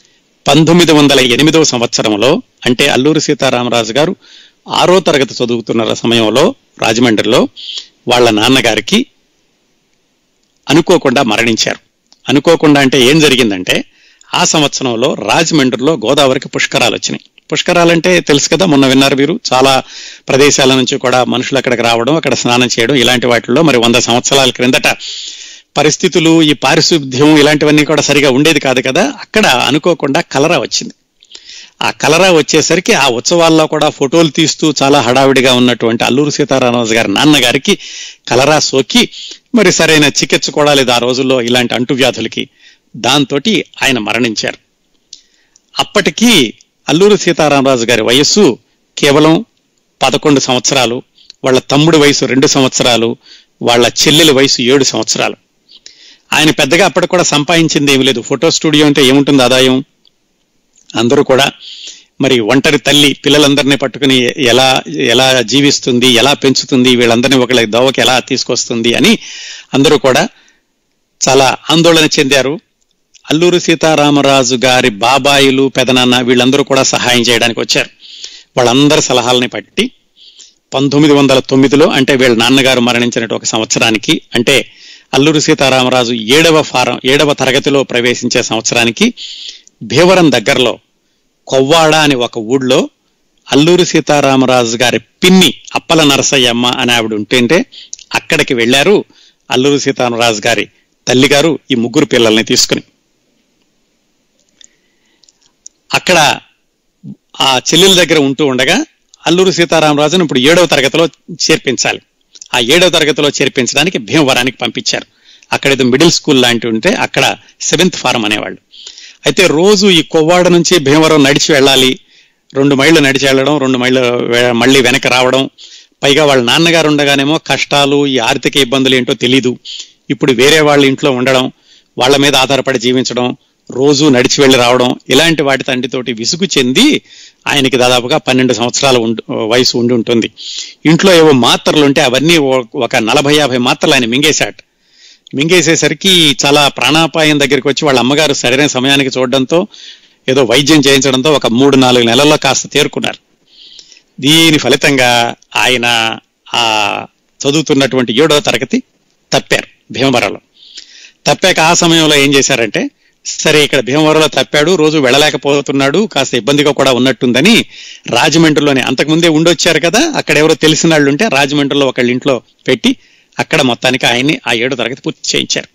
1908వ సంవత్సరంలో అంటే అల్లూరి సీతారామరాజు గారు 6వ తరగతి చదువుతున్న సమయంలో రాజమండ్రిలో వాళ్ళ నాన్నగారికి అనుకోకుండా మరణించారు. అనుకోకుండా అంటే ఏం జరిగిందంటే ఆ సంవత్సరంలో రాజమండ్రిలో గోదావరికి పుష్కరాలు వచ్చినాయి. పుష్కరాలంటే తెలుసు కదా, మొన్న విన్నారు మీరు, చాలా ప్రదేశాల నుంచి కూడా మనుషులు అక్కడికి రావడం, అక్కడ స్నానం చేయడం, ఇలాంటి వాటిల్లో మరి 100 సంవత్సరాల క్రిందట పరిస్థితులు, ఈ పారిశుద్ధ్యం ఇలాంటివన్నీ కూడా సరిగా ఉండేది కాదు కదా. అక్కడ అనుకోకుండా కలరా వచ్చింది. ఆ కలరా వచ్చేసరికి ఆ ఉత్సవాల్లో కూడా ఫోటోలు తీస్తూ చాలా హడావిడిగా ఉన్నటువంటి అల్లూరి సీతారామరాజు గారి నాన్నగారికి కలరా సోకి మరి సరైన చికిత్స కూడా లేదు ఆ రోజుల్లో ఇలాంటి అంటువ్యాధులకి. దాంతో ఆయన మరణించారు. అప్పటికి అల్లూరి సీతారామరాజు గారి వయస్సు కేవలం 11 సంవత్సరాలు, వాళ్ళ తమ్ముడి వయసు 2 సంవత్సరాలు, వాళ్ళ చెల్లెలి వయసు 7 సంవత్సరాలు. ఆయన పెద్దగా అప్పటికి కూడా సంపాదించింది ఏమి లేదు. ఫోటో స్టూడియో అంటే ఏముంటుంది ఆదాయం? అందరూ కూడా మరి ఒంటరి తల్లి పిల్లలందరినీ పట్టుకుని ఎలా ఎలా జీవిస్తుంది, ఎలా పెంచుతుంది, వీళ్ళందరినీ ఒకళ్ళ దోవకి ఎలా తీసుకొస్తుంది అని అందరూ కూడా చాలా ఆందోళన చెందారు. అల్లూరి సీతారామరాజు గారి బాబాయిలు, పెదనాన్న వీళ్ళందరూ కూడా సహాయం చేయడానికి వచ్చారు. వాళ్ళందరి సలహాలని పట్టి 1909లో, అంటే వీళ్ళ నాన్నగారు మరణించినట్టు ఒక సంవత్సరానికి, అంటే అల్లూరి సీతారామరాజు 7వ తరగతిలో ప్రవేశించే సంవత్సరానికి భీవరం దగ్గరలో కొవ్వాడ అని ఒక ఊళ్ళో అల్లూరి సీతారామరాజు గారి పిన్ని అప్పల నరసయ్యమ్మ అని ఆవిడ ఉంటుంటే అక్కడికి వెళ్లారు అల్లూరి సీతారామరాజు గారి తల్లిగారు ఈ 3 పిల్లల్ని తీసుకుని. అక్కడ ఆ చెల్లెల దగ్గర ఉంటూ ఉండగా అల్లూరి సీతారామరాజును ఇప్పుడు 7వ తరగతిలో చేర్పించాలి. ఆ 7వ తరగతిలో చేర్పించడానికి భీమవరానికి పంపించారు. అక్కడ ఏదో మిడిల్ స్కూల్ లాంటివి ఉంటే అక్కడ 7th ఫారం అనేవాళ్ళు. అయితే రోజు ఈ కొవ్వాడ నుంచి భీమవరం నడిచి వెళ్ళాలి. 2 మైళ్ళు నడిచి వెళ్ళడం, 2 మైళ్ళు మళ్ళీ వెనక్కి రావడం. పైగా వాళ్ళ నాన్నగారు ఉండగానేమో కష్టాలు, ఈ ఆర్థిక ఇబ్బందులు ఏంటో తెలీదు. ఇప్పుడు వేరే వాళ్ళ ఇంట్లో ఉండడం, వాళ్ళ మీద ఆధారపడి జీవించడం, రోజు నడిచి వెళ్ళి రావడం, ఇలాంటి వాటి తండ్రితోటి విసుగు చెంది ఆయనకి దాదాపుగా 12 సంవత్సరాల వయసు ఉండి ఉంటుంది. ఇంట్లో ఏవో మాత్రలు ఉంటే అవన్నీ ఒక 40-50 మాత్రలు ఆయన మింగేసేసరికి చాలా ప్రాణాపాయం దగ్గరికి వచ్చి వాళ్ళ అమ్మగారు సరైన సమయానికి చూడడంతో ఏదో వైద్యం చేయించడంతో ఒక 3-4 నెలల్లో కాస్త తేరుకున్నారు. దీని ఫలితంగా ఆయన ఆ చదువుతున్నటువంటి 7వ తరగతి తప్పారు భీమవరంలో. తప్పాక ఆ సమయంలో ఏం చేశారంటే, సరే ఇక్కడ భీమవరంలో తప్పాడు, రోజు వెళ్ళలేకపోతున్నాడు, కాస్త ఇబ్బందిగా కూడా ఉన్నట్టుందని రాజమండ్రిలోనే అంతకుముందే ఉండొచ్చారు కదా, అక్కడ ఎవరో తెలిసిన వాళ్ళు ఉంటే రాజమండ్రిలో ఒకళ్ళ ఇంట్లో పెట్టి అక్కడ మొత్తానికి ఆయన్ని ఆ 7వ తరగతి పూర్తి చేయించారు.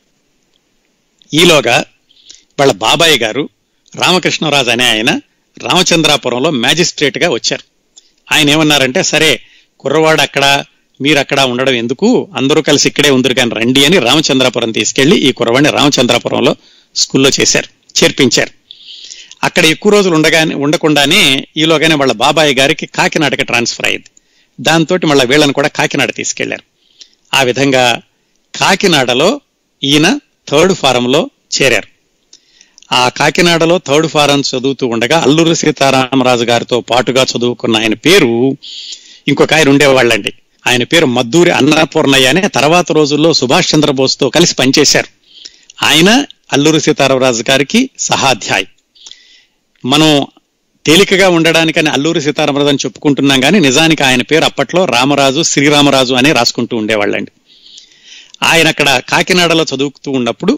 ఈలోగా వాళ్ళ బాబాయ్ గారు రామకృష్ణరాజు అనే ఆయన రామచంద్రాపురంలో మ్యాజిస్ట్రేట్ గా వచ్చారు. ఆయన ఏమన్నారంటే, సరే కుర్రవాడు అక్కడ, మీరు అక్కడ ఉండడం ఎందుకు, అందరూ కలిసి ఇక్కడే ఉందరు కానీ రండి అని రామచంద్రాపురం తీసుకెళ్లి ఈ కుర్రవాడిని రామచంద్రాపురంలో స్కూల్లో చేర్పించారు. అక్కడ ఎక్కువ రోజులు ఉండకుండానే ఈలోగానే వాళ్ళ బాబాయ్ గారికి కాకినాడకి ట్రాన్స్ఫర్ అయ్యింది. దాంతో మళ్ళీ వీళ్ళని కూడా కాకినాడ తీసుకెళ్లారు. ఆ విధంగా కాకినాడలో ఈయన 3rd ఫారంలో చేరారు. ఆ కాకినాడలో 3rd ఫారం చదువుతూ ఉండగా అల్లూరి సీతారామరాజు గారితో పాటుగా చదువుకున్న ఆయన పేరు ఇంకొక ఆయన ఉండేవాళ్ళండి. ఆయన పేరు మద్దూరి అన్నపూర్ణయ్య అనే తర్వాత రోజుల్లో సుభాష్ చంద్రబోస్తో కలిసి పనిచేశారు. ఆయన అల్లూరి సీతారామరాజు గారికి సహాధ్యాయి. మనం తేలికగా ఉండడానికని అల్లూరి సీతారామరాజు అని చెప్పుకుంటున్నాం కానీ నిజానికి ఆయన పేరు అప్పట్లో రామరాజు, శ్రీరామరాజు అనే రాసుకుంటూ ఉండేవాళ్ళండి. ఆయన అక్కడ కాకినాడలో చదువుతూ ఉన్నప్పుడు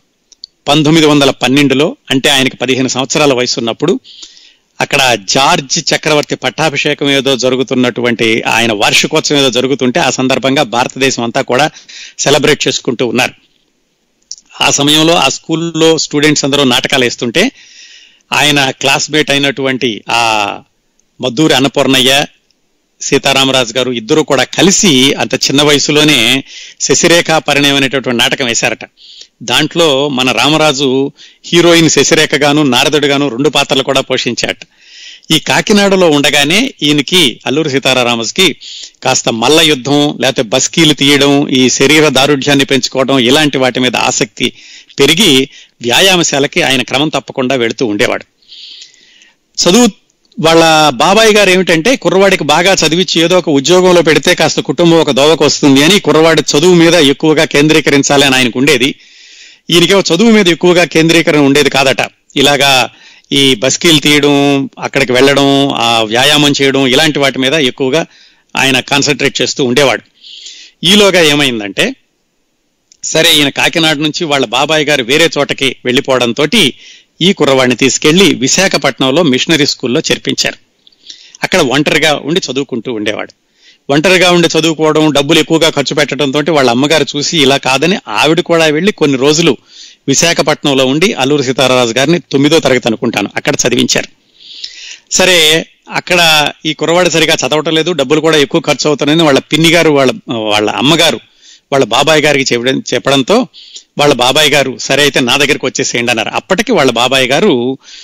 1912లో, అంటే ఆయనకి 15 సంవత్సరాల వయసు ఉన్నప్పుడు, అక్కడ జార్జ్ చక్రవర్తి పట్టాభిషేకం ఏదో జరుగుతున్నటువంటి ఆయన వార్షికోత్సవం ఏదో జరుగుతుంటే ఆ సందర్భంగా భారతదేశం అంతా కూడా సెలబ్రేట్ చేసుకుంటూ ఉన్నారు. ఆ సమయంలో ఆ స్కూల్లో స్టూడెంట్స్ అందరూ నాటకాలు వేస్తుంటే ఆయన క్లాస్మేట్ అయినటువంటి ఆ మద్దూరి అన్నపూర్ణయ్య, సీతారామరాజు గారు ఇద్దరు కూడా కలిసి అంత చిన్న వయసులోనే శశిరేఖా పరిణయం అనేటటువంటి నాటకం వేశారట. దాంట్లో మన రామరాజు హీరోయిన్ శశిరేఖగాను, నారదుడుగాను 2 పాత్రలు కూడా పోషించాట. ఈ కాకినాడలో ఉండగానే ఈయనకి అల్లూరి సీతారామరాజుకి కాస్త మల్ల యుద్ధం, లేకపోతే బస్కీలు తీయడం, ఈ శరీర దారుఢ్యాన్ని పెంచుకోవడం, ఇలాంటి వాటి మీద ఆసక్తి పెరిగి వ్యాయామశాలకి ఆయన క్రమం తప్పకుండా వెళుతూ ఉండేవాడు. చదువు వాళ్ళ బాబాయ్ గారు ఏమిటంటే, కుర్రవాడికి బాగా చదివించి ఏదో ఒక ఉద్యోగంలో పెడితే కాస్త కుటుంబం ఒక దోవకు వస్తుంది అని కుర్రవాడి చదువు మీద ఎక్కువగా కేంద్రీకరించాలి అని ఆయనకు ఉండేది. ఈయనకేమో చదువు మీద ఎక్కువగా కేంద్రీకరణ ఉండేది కాదట. ఇలాగా ఈ బస్కీలు తీయడం, అక్కడికి వెళ్ళడం, ఆ వ్యాయామం చేయడం, ఇలాంటి వాటి మీద ఎక్కువగా ఆయన కాన్సన్ట్రేట్ చేస్తూ ఉండేవాడు. ఈలోగా ఏమైందంటే, సరే ఈయన కాకినాడ నుంచి వాళ్ళ బాబాయ్ గారు వేరే చోటకి వెళ్లిపోవడంతో ఈ కుర్రవాడిని తీసుకెళ్లి విశాఖపట్నంలో మిషనరీ స్కూల్లో చేర్పించారు. అక్కడ ఒంటరిగా ఉండి చదువుకుంటూ ఉండేవాడు. ఒంటరిగా ఉండి చదువుకోవడం, డబ్బులు ఎక్కువగా ఖర్చు పెట్టడంతో వాళ్ళ అమ్మగారు చూసి ఇలా కాదని ఆవిడ కూడా వెళ్లి కొన్ని రోజులు విశాఖపట్నంలో ఉండి అల్లూరి సీతారామరాజు గారిని 9వ తరగతి అనుకుంటాను అక్కడ చదివించారు. సరే అక్కడ ఈ కుర్రవాడు సరిగా చదవటం లేదు, డబ్బులు కూడా ఎక్కువ ఖర్చు అవుతున్నాయని వాళ్ళ పిన్ని గారు వాళ్ళ అమ్మగారు వాళ్ళ బాబాయ్ గారికి చెప్పడంతో వాళ్ళ బాబాయ్ గారు సరే అయితే నా దగ్గరికి వచ్చేసేయండి అన్నారు. అప్పటికి వాళ్ళ బాబాయ్ గారు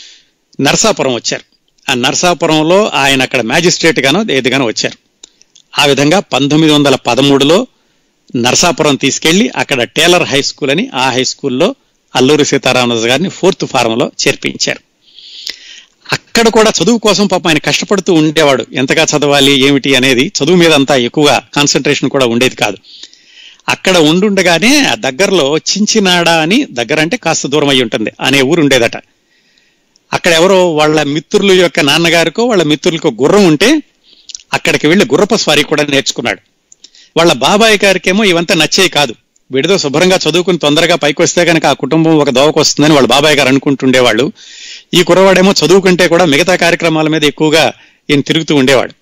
నరసాపురం వచ్చారు. ఆ నరసాపురంలో ఆయన అక్కడ మ్యాజిస్ట్రేట్ గానో ఏదిగానో వచ్చారు. ఆ విధంగా 1913లో నరసాపురం తీసుకెళ్లి అక్కడ టేలర్ హై స్కూల్ అని, ఆ హై స్కూల్లో అల్లూరి సీతారామరాజు గారిని 4th ఫారంలో చేర్పించారు. అక్కడ కూడా చదువు కోసం పాపం ఆయన కష్టపడుతూ ఉండేవాడు. ఎంతగా చదవాలి ఏమిటి అనేది చదువు మీద అంతా ఎక్కువగా కాన్సన్ట్రేషన్ కూడా ఉండేది కాదు. అక్కడ ఉండుండగానే ఆ దగ్గరలో చించినాడ అని, దగ్గర అంటే కాస్త దూరం అయి ఉంటుంది, అనే ఊరు ఉండేదట. అక్కడ ఎవరో వాళ్ళ మిత్రుల యొక్క నాన్నగారికో వాళ్ళ మిత్రులకో గుర్రం ఉంటే అక్కడికి వెళ్లి గుర్రపు స్వారీ కూడా నేర్చుకున్నాడు. వాళ్ళ బాబాయ్ గారికేమో ఇవంతా నచ్చేవి కాదు. వీడితో శుభ్రంగా చదువుకుని తొందరగా పైకి వస్తే కనుక ఆ కుటుంబం ఒక దోవకు వస్తుందని వాళ్ళ బాబాయ్ గారు అనుకుంటుండేవాళ్ళు. ఈ కుర్రవాడేమో చదువుకుంటే కూడా మిగతా కార్యక్రమాల మీద ఎక్కువగా ఈయన తిరుగుతూ ఉండేవాడు.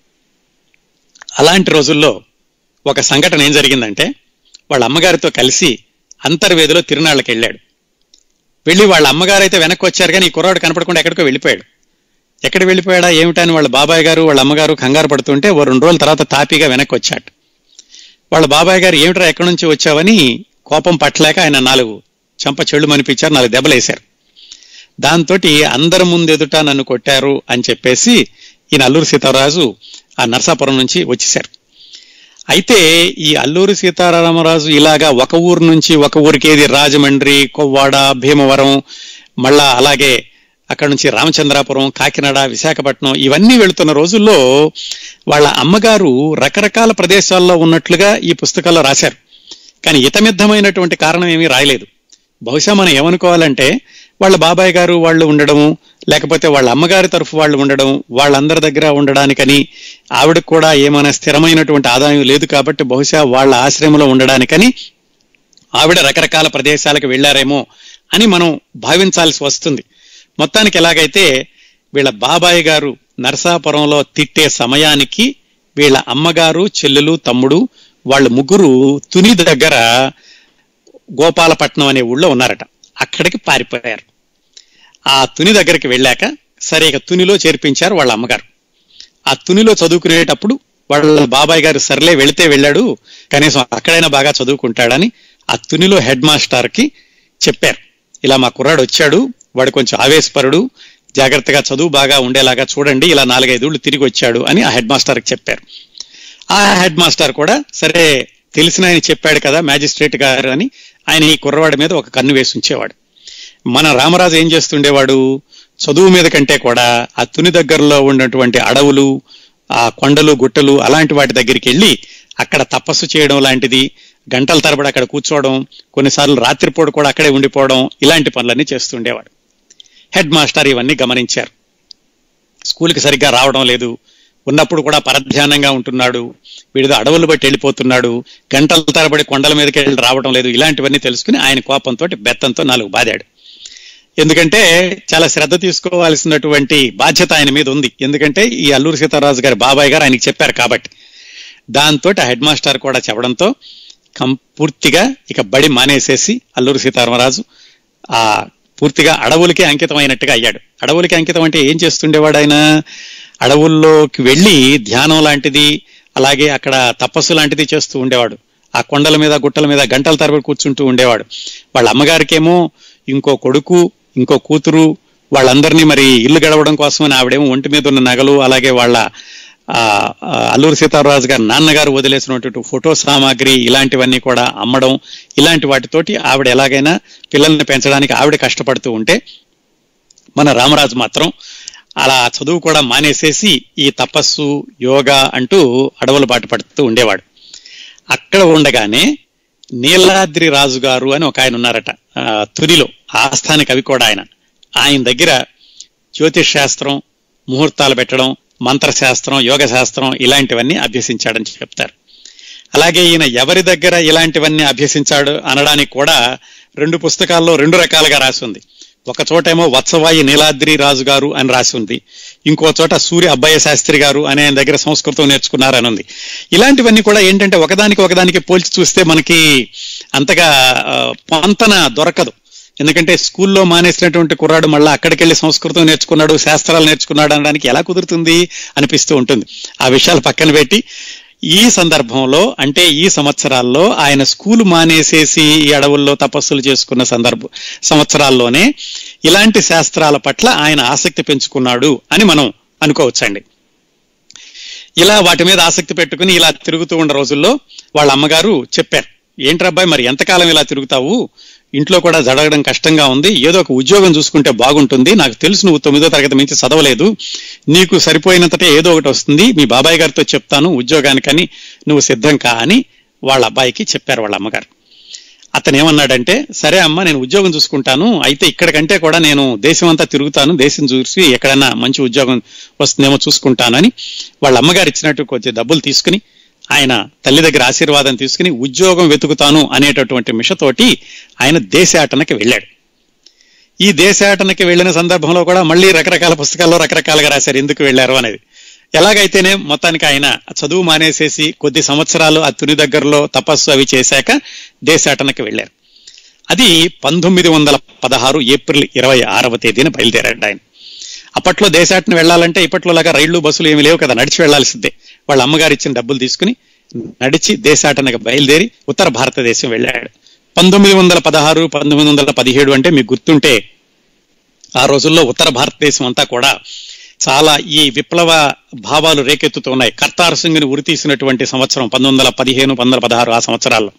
అలాంటి రోజుల్లో ఒక సంఘటన ఏం జరిగిందంటే, వాళ్ళ అమ్మగారితో కలిసి అంతర్వేదిలో తిరునాళ్ళకి వెళ్ళాడు. వెళ్ళి వాళ్ళ అమ్మగారు అయితే వెనక్కి వచ్చారు, కానీ ఈ కుర్రాడు కనపడకుండా ఎక్కడికో వెళ్ళిపోయాడు. ఎక్కడ వెళ్ళిపోయాడా ఏమిటని వాళ్ళ బాబాయ్ గారు వాళ్ళ అమ్మగారు కంగారు పడుతుంటే 2 రోజుల తర్వాత తాపీగా వెనక్కి వచ్చాడు. వాళ్ళ బాబాయ్ గారు ఏమిట్రా ఎక్కడి నుంచి వచ్చావని కోపం పట్టలేక ఆయన 4 చెంప చెళ్ళు మనిపించారు, 4 దెబ్బలు వేశారు. దాంతో అందరి ముందెదుట నన్ను కొట్టారు అని చెప్పేసి ఈయన అల్లూరి సీతారామరాజు ఆ నరసాపురం నుంచి వచ్చేశారు. అయితే ఈ అల్లూరి సీతారామరాజు ఇలాగా ఒక ఊరు నుంచి ఒక ఊరికి, ఏది రాజమండ్రి, కొవ్వాడ, భీమవరం, మళ్ళా అలాగే అక్కడి నుంచి రామచంద్రాపురం, కాకినాడ, విశాఖపట్నం ఇవన్నీ వెళుతున్న రోజుల్లో వాళ్ళ అమ్మగారు రకరకాల ప్రదేశాల్లో ఉన్నట్లుగా ఈ పుస్తకాల్లో రాశారు. కానీ ఇతమిద్దమైనటువంటి కారణం ఏమీ రాయలేదు. బహుశా మనం ఏమనుకోవాలంటే వాళ్ళ బాబాయ్ గారు వాళ్ళు ఉండడము, లేకపోతే వాళ్ళ అమ్మగారి తరఫు వాళ్ళు ఉండడం, వాళ్ళందరి దగ్గర ఉండడానికని, ఆవిడకు కూడా ఏమైనా స్థిరమైనటువంటి ఆదాయం లేదు కాబట్టి బహుశా వాళ్ళ ఆశ్రయంలో ఉండడానికని ఆవిడ రకరకాల ప్రదేశాలకు వెళ్లారేమో అని మనం భావించాల్సి వస్తుంది. మొత్తానికి ఎలాగైతే వీళ్ళ బాబాయ్ గారు నరసాపురంలో తిట్టే సమయానికి వీళ్ళ అమ్మగారు, చెల్లెలు, తమ్ముడు వాళ్ళు ముగ్గురు తుని దగ్గర గోపాలపట్నం అనే ఊళ్ళో ఉన్నారట. అక్కడికి పారిపోయారు. ఆ తుని దగ్గరికి వెళ్ళాక సరే ఇక తునిలో చేర్పించారు వాళ్ళ అమ్మగారు. ఆ తునిలో చదువుకునేటప్పుడు వాళ్ళ బాబాయ్ గారు సర్లే వెళితే వెళ్ళాడు, కనీసం అక్కడైనా బాగా చదువుకుంటాడని ఆ తునిలో హెడ్ మాస్టర్కి చెప్పారు. ఇలా మా కుర్రాడు వచ్చాడు, వాడు కొంచెం ఆవేశపరుడు, జాగ్రత్తగా చదువు బాగా ఉండేలాగా చూడండి, ఇలా 4-5 ఊళ్ళు తిరిగి వచ్చాడు అని ఆ హెడ్ మాస్టర్కి చెప్పారు. ఆ హెడ్ మాస్టర్ కూడా సరే తెలిసిన ఆయన చెప్పాడు కదా మ్యాజిస్ట్రేట్ గారు అని ఆయన ఈ కుర్రవాడి మీద ఒక కన్ను వేసి ఉంచేవాడు. మన రామరాజు ఏం చేస్తుండేవాడు, చదువు మీద కంటే కూడా ఆ తుని దగ్గరలో ఉన్నటువంటి అడవులు, ఆ కొండలు, గుట్టలు అలాంటి వాటి దగ్గరికి వెళ్ళి అక్కడ తపస్సు చేయడం లాంటిది, గంటల తరబడి అక్కడ కూర్చోవడం, కొన్నిసార్లు రాత్రిపూట కూడా అక్కడే ఉండిపోవడం, ఇలాంటి పనులన్నీ చేస్తుండేవాడు. హెడ్ మాస్టర్ ఇవన్నీ గమనించారు. స్కూల్కి సరిగ్గా రావడం లేదు, ఉన్నప్పుడు కూడా పరధ్యానంగా ఉంటున్నాడు, వీడితో అడవులు బట్టి వెళ్ళిపోతున్నాడు, గంటల తరబడి కొండల మీదకి వెళ్ళి రావడం లేదు, ఇలాంటివన్నీ తెలుసుకుని ఆయన కోపంతో బెత్తంతో 4 బాదాడు. ఎందుకంటే చాలా శ్రద్ధ తీసుకోవాల్సినటువంటి బాధ్యత ఆయన మీద ఉంది. ఎందుకంటే ఈ అల్లూరి సీతారామరాజు గారి బాబాయ్ గారు ఆయనకి చెప్పారు కాబట్టి. దాంతో ఆ హెడ్ మాస్టర్ కూడా చెప్పడంతో పూర్తిగా ఇక బడి మానేసేసి అల్లూరి సీతారామరాజు ఆ పూర్తిగా అడవులకే అంకితమైనట్టుగా అయ్యాడు. అడవులకి అంకితం అంటే ఏం చేస్తుండేవాడు ఆయన, అడవుల్లోకి వెళ్ళి ధ్యానం లాంటిది, అలాగే అక్కడ తపస్సు లాంటిది చేస్తూ ఉండేవాడు. ఆ కొండల మీద, గుట్టల మీద గంటల తరబడి కూర్చుంటూ ఉండేవాడు. వాళ్ళ అమ్మగారికేమో ఇంకో కొడుకు, ఇంకో కూతురు, వాళ్ళందరినీ మరి ఇల్లు గడవడం కోసమని ఆవిడేమో ఒంటి మీద ఉన్న నగలు, అలాగే వాళ్ళ అల్లూరి సీతారామరాజు గారి నాన్నగారు వదిలేసినటువంటి ఫోటో సామాగ్రి ఇలాంటివన్నీ కూడా అమ్మడం, ఇలాంటి వాటితోటి ఆవిడ ఎలాగైనా పిల్లల్ని పెంచడానికి ఆవిడ కష్టపడుతూ ఉంటే మన రామరాజు మాత్రం అలా చదువు కూడా మానేసేసి ఈ తపస్సు, యోగా అంటూ అడవులు బాట పడుతూ ఉండేవాడు. అక్కడ ఉండగానే నీలాద్రి రాజు గారు అని ఒక ఆయన ఉన్నారట తునిలో, ఆస్థాన కవి కూడా ఆయన దగ్గర జ్యోతిష్ శాస్త్రం, ముహూర్తాలు పెట్టడం, మంత్రశాస్త్రం, యోగ శాస్త్రం ఇలాంటివన్నీ అభ్యసించాడని చెప్తారు. అలాగే ఈయన ఎవరి దగ్గర ఇలాంటివన్నీ అభ్యసించాడు అనడానికి కూడా 2 పుస్తకాల్లో 2 రకాలుగా రాసి ఉంది. ఒక చోటేమో వత్సవాయి నీలాద్రి రాజు గారు అని రాసి ఉంది, ఇంకో చోట సూర్య అబ్బయ్య శాస్త్రి గారు అనే ఆయన దగ్గర సంస్కృతం నేర్చుకున్నారని ఉంది. ఇలాంటివన్నీ కూడా ఏంటంటే ఒకదానికి పోల్చి చూస్తే మనకి అంతగా పొంతన దొరకదు. ఎందుకంటే స్కూల్లో మానేసినటువంటి కుర్రాడు మళ్ళీ అక్కడికి వెళ్ళి సంస్కృతం నేర్చుకున్నాడు, శాస్త్రాలు నేర్చుకున్నాడు అనడానికి ఎలా కుదురుతుంది అనిపిస్తూ ఉంటుంది. ఆ విషయాలు పక్కన పెట్టి ఈ సందర్భంలో అంటే ఈ సంవత్సరాల్లో ఆయన స్కూలు మానేసేసి ఈ అడవుల్లో తపస్సులు చేసుకున్న సంవత్సరాల్లోనే ఇలాంటి శాస్త్రాల పట్ల ఆయన ఆసక్తి పెంచుకున్నాడు అని మనం అనుకోవచ్చండి. ఇలా వాటి మీద ఆసక్తి పెట్టుకుని ఇలా తిరుగుతూ ఉన్న రోజుల్లో వాళ్ళ అమ్మగారు చెప్పారు, ఏంట్రబ్బాయి మరి ఎంతకాలం ఇలా తిరుగుతావు, ఇంట్లో కూడా జరగడం కష్టంగా ఉంది, ఏదో ఒక ఉద్యోగం చూసుకుంటే బాగుంటుంది, నాకు తెలుసు నువ్వు 9వ తరగతి మించి చదవలేదు, నీకు సరిపోయినంతటే ఏదో ఒకటి వస్తుంది, మీ బాబాయ్ గారితో చెప్తాను ఉద్యోగానికని నువ్వు సిద్ధం కా అని వాళ్ళ అబ్బాయికి చెప్పారు వాళ్ళ అమ్మగారు. అతను ఏమన్నాడంటే, సరే అమ్మ నేను ఉద్యోగం చూసుకుంటాను, అయితే ఇక్కడికంటే కూడా నేను దేశం అంతా తిరుగుతాను, దేశం చూసి ఎక్కడైనా మంచి ఉద్యోగం వస్తుందేమో చూసుకుంటానని వాళ్ళ అమ్మగారు ఇచ్చినట్టు కొద్ది డబ్బులు తీసుకుని ఆయన తల్లి దగ్గర ఆశీర్వాదం తీసుకుని ఉద్యోగం వెతుకుతాను అనేటటువంటి మిషతోటి ఆయన దేశాటనకి వెళ్ళాడు. ఈ దేశాటనకి వెళ్ళిన సందర్భంలో కూడా మళ్ళీ రకరకాల పుస్తకాల్లో రకరకాలుగా రాశారు ఎందుకు వెళ్ళారు అనేది. ఎలాగైతేనే మొత్తానికి ఆయన చదువు మానేసేసి కొద్ది సంవత్సరాలు ఆ తుని దగ్గరలో తపస్సు అవి చేశాక దేశాటనకి వెళ్ళారు. అది 1916 ఏప్రిల్ 26వ తేదీన బయలుదేరాడు ఆయన. అప్పట్లో దేశాటన వెళ్లాలంటే ఇప్పట్లోలాగా రైళ్లు బస్సులు ఏమి లేవు కదా, నడిచి వెళ్లాల్సిందే. వాళ్ళ అమ్మగారు ఇచ్చిన డబ్బులు తీసుకుని నడిచి దేశాటనకు బయలుదేరి ఉత్తర భారతదేశం వెళ్ళాడు. 1916, 1917 అంటే మీకు గుర్తుంటే ఆ రోజుల్లో ఉత్తర భారతదేశం అంతా కూడా చాలా ఈ విప్లవ భావాలు రేకెత్తుతున్నాయి. కర్తార్ సింగ్ని ఉరితీసినటువంటి సంవత్సరం 1915, 1916 ఆ సంవత్సరాల్లో.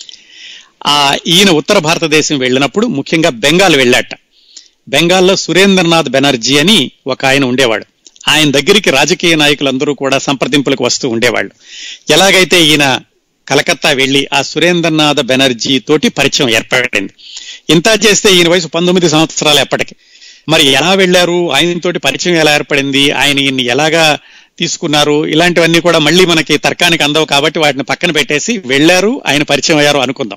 ఈయన ఉత్తర భారతదేశం వెళ్ళినప్పుడు ముఖ్యంగా బెంగాల్ వెళ్ళాట. బెంగాల్లో సురేంద్రనాథ్ బెనర్జీ అని ఒక ఆయన ఉండేవాడు. ఆయన దగ్గరికి రాజకీయ నాయకులందరూ కూడా సంప్రదింపులకు వస్తూ ఉండేవాళ్ళు. ఎలాగైతే ఈయన కలకత్తా వెళ్లి ఆ సురేంద్రనాథ్ బెనర్జీ తోటి పరిచయం ఏర్పడింది. ఇంత చేస్తే ఈయన వయసు 19 సంవత్సరాలు ఎప్పటికి. మరి ఎలా వెళ్లారు, ఆయనతోటి పరిచయం ఎలా ఏర్పడింది, ఆయన ఈయన్ని ఎలాగా తీసుకున్నారు, ఇలాంటివన్నీ కూడా మళ్ళీ మనకి తర్కానికి అందవు కాబట్టి వాటిని పక్కన పెట్టేసి వెళ్లారు, ఆయన పరిచయం అయ్యారు అనుకుందాం.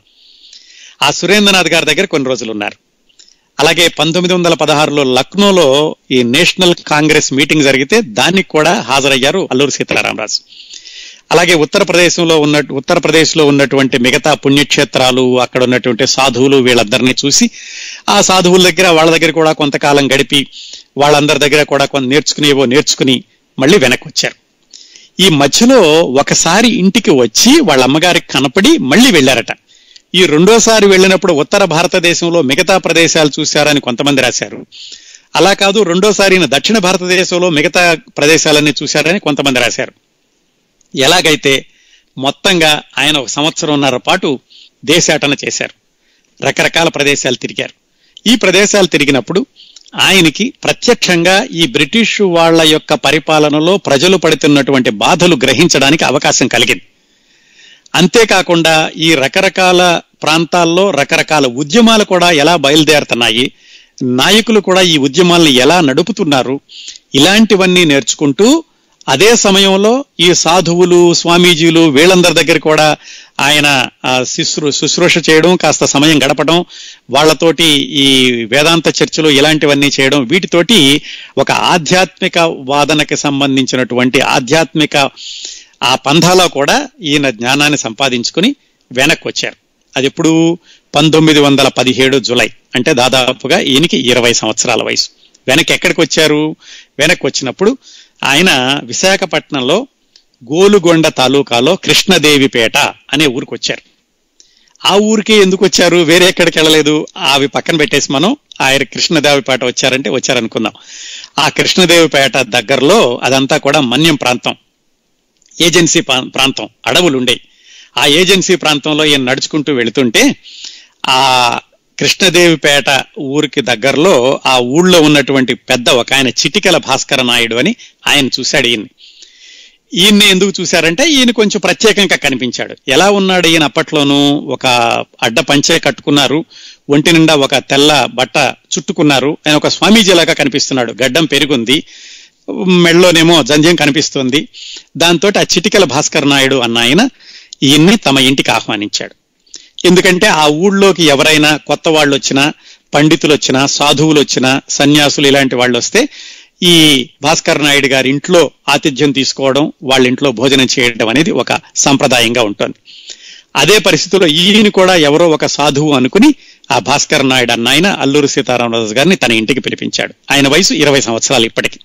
ఆ సురేంద్రనాథ్ గారి దగ్గర కొన్ని రోజులు ఉన్నారు. అలాగే 1916లో లక్నోలో ఈ నేషనల్ కాంగ్రెస్ మీటింగ్ జరిగితే దానికి కూడా హాజరయ్యారు అల్లూరి సీతారామరాజు. అలాగే ఉత్తరప్రదేశ్లో ఉన్నటువంటి మిగతా పుణ్యక్షేత్రాలు, అక్కడ ఉన్నటువంటి సాధువులు వీళ్ళందరినీ చూసి ఆ సాధువుల దగ్గర వాళ్ళ దగ్గర కూడా కొంతకాలం గడిపి వాళ్ళందరి దగ్గర కూడా కొంత నేర్చుకుని మళ్ళీ వెనక్కి వచ్చారు. ఈ మధ్యలో ఒకసారి ఇంటికి వచ్చి వాళ్ళ అమ్మగారికి కనపడి మళ్ళీ వెళ్లారట. ఈ రెండోసారి వెళ్ళినప్పుడు ఉత్తర భారతదేశంలో మిగతా ప్రదేశాలు చూశారని కొంతమంది రాశారు. అలా కాదు, రెండోసారి దక్షిణ భారతదేశంలో మిగతా ప్రదేశాలన్నీ చూశారని కొంతమంది రాశారు. ఎలాగైతే మొత్తంగా ఆయన 1.5 సంవత్సరంన్నర పాటు దేశాటన చేశారు, రకరకాల ప్రదేశాలు తిరిగారు. ఈ ప్రదేశాలు తిరిగినప్పుడు ఆయనకి ప్రత్యక్షంగా ఈ బ్రిటిష్ వాళ్ళ యొక్క పరిపాలనలో ప్రజలు పడుతున్నటువంటి బాధలు గ్రహించడానికి అవకాశం కలిగింది. అంతేకాకుండా ఈ రకరకాల ప్రాంతాల్లో రకరకాల ఉద్యమాలు కూడా ఎలా బయలుదేరుతున్నాయి, నాయకులు కూడా ఈ ఉద్యమాలను ఎలా నడుపుతున్నారు, ఇలాంటివన్నీ నేర్చుకుంటూ అదే సమయంలో ఈ సాధువులు, స్వామీజీలు వీళ్ళందరి దగ్గర కూడా ఆయన శుశ్రూష చేయడం, కాస్త సమయం గడపడం, వాళ్లతోటి ఈ వేదాంత చర్చలు ఇలాంటివన్నీ చేయడం, వీటితోటి ఒక ఆధ్యాత్మిక వాదనకి సంబంధించినటువంటి ఆధ్యాత్మిక ఆ పంథాలో కూడా ఈయన జ్ఞానాన్ని సంపాదించుకుని వెనక్కి వచ్చారు. అది ఇప్పుడు 1917 జూలై, అంటే దాదాపుగా ఈయనకి 20 సంవత్సరాల వయసు. వెనక్కి ఎక్కడికి వచ్చారు? వెనక్కి వచ్చినప్పుడు ఆయన విశాఖపట్నంలో గోలుగొండ తాలూకాలో కృష్ణదేవిపేట అనే ఊరికి వచ్చారు. ఆ ఊరికి ఎందుకు వచ్చారు, వేరే ఎక్కడికి వెళ్ళలేదు, అవి పక్కన పెట్టేసి మనం ఆయన కృష్ణదేవిపేట వచ్చారనుకుందాం. ఆ కృష్ణదేవిపేట దగ్గరలో అదంతా కూడా మన్యం ప్రాంతం, ఏజెన్సీ ప్రాంతం, అడవులు ఉండేవి. ఆ ఏజెన్సీ ప్రాంతంలో ఈయన నడుచుకుంటూ వెళుతుంటే ఆ కృష్ణదేవిపేట ఊరికి దగ్గరలో ఆ ఊళ్ళో ఉన్నటువంటి పెద్ద ఒక ఆయన చిటికెల భాస్కర నాయుడు అని ఆయన చూశాడు. ఈయన్ని ఎందుకు చూశారంటే ఈయన కొంచెం ప్రత్యేకంగా కనిపించాడు. ఎలా ఉన్నాడు ఈయన అప్పట్లోనూ? ఒక అడ్డ పంచే కట్టుకున్నారు, ఒంటి నిండా ఒక తెల్ల బట్ట చుట్టుకున్నారు. ఆయన ఒక స్వామీజీలాగా కనిపిస్తున్నాడు, గడ్డం పెరుగుంది, మెళ్ళలోనేమో జంధ్యం కనిపిస్తుంది. దాంతో ఆ చిటికెల భాస్కర్ నాయుడు అన్న ఆయన ఈయన్ని తమ ఇంటికి ఆహ్వానించాడు. ఎందుకంటే ఆ ఊళ్ళోకి ఎవరైనా కొత్త వాళ్ళు వచ్చినా, పండితులు వచ్చినా, సాధువులు వచ్చినా, సన్యాసులు ఇలాంటి వాళ్ళు వస్తే ఈ భాస్కర్ నాయుడు గారి ఇంట్లో ఆతిథ్యం తీసుకోవడం, వాళ్ళ ఇంట్లో భోజనం చేయడం అనేది ఒక సంప్రదాయంగా ఉంటుంది. అదే పరిస్థితుల్లో ఈయన కూడా ఎవరో ఒక సాధువు అనుకుని ఆ భాస్కర్ నాయుడు అన్న ఆయన అల్లూరి సీతారామరాజు గారిని తన ఇంటికి పిలిపించాడు. ఆయన వయసు 20 సంవత్సరాలు ఇప్పటికి.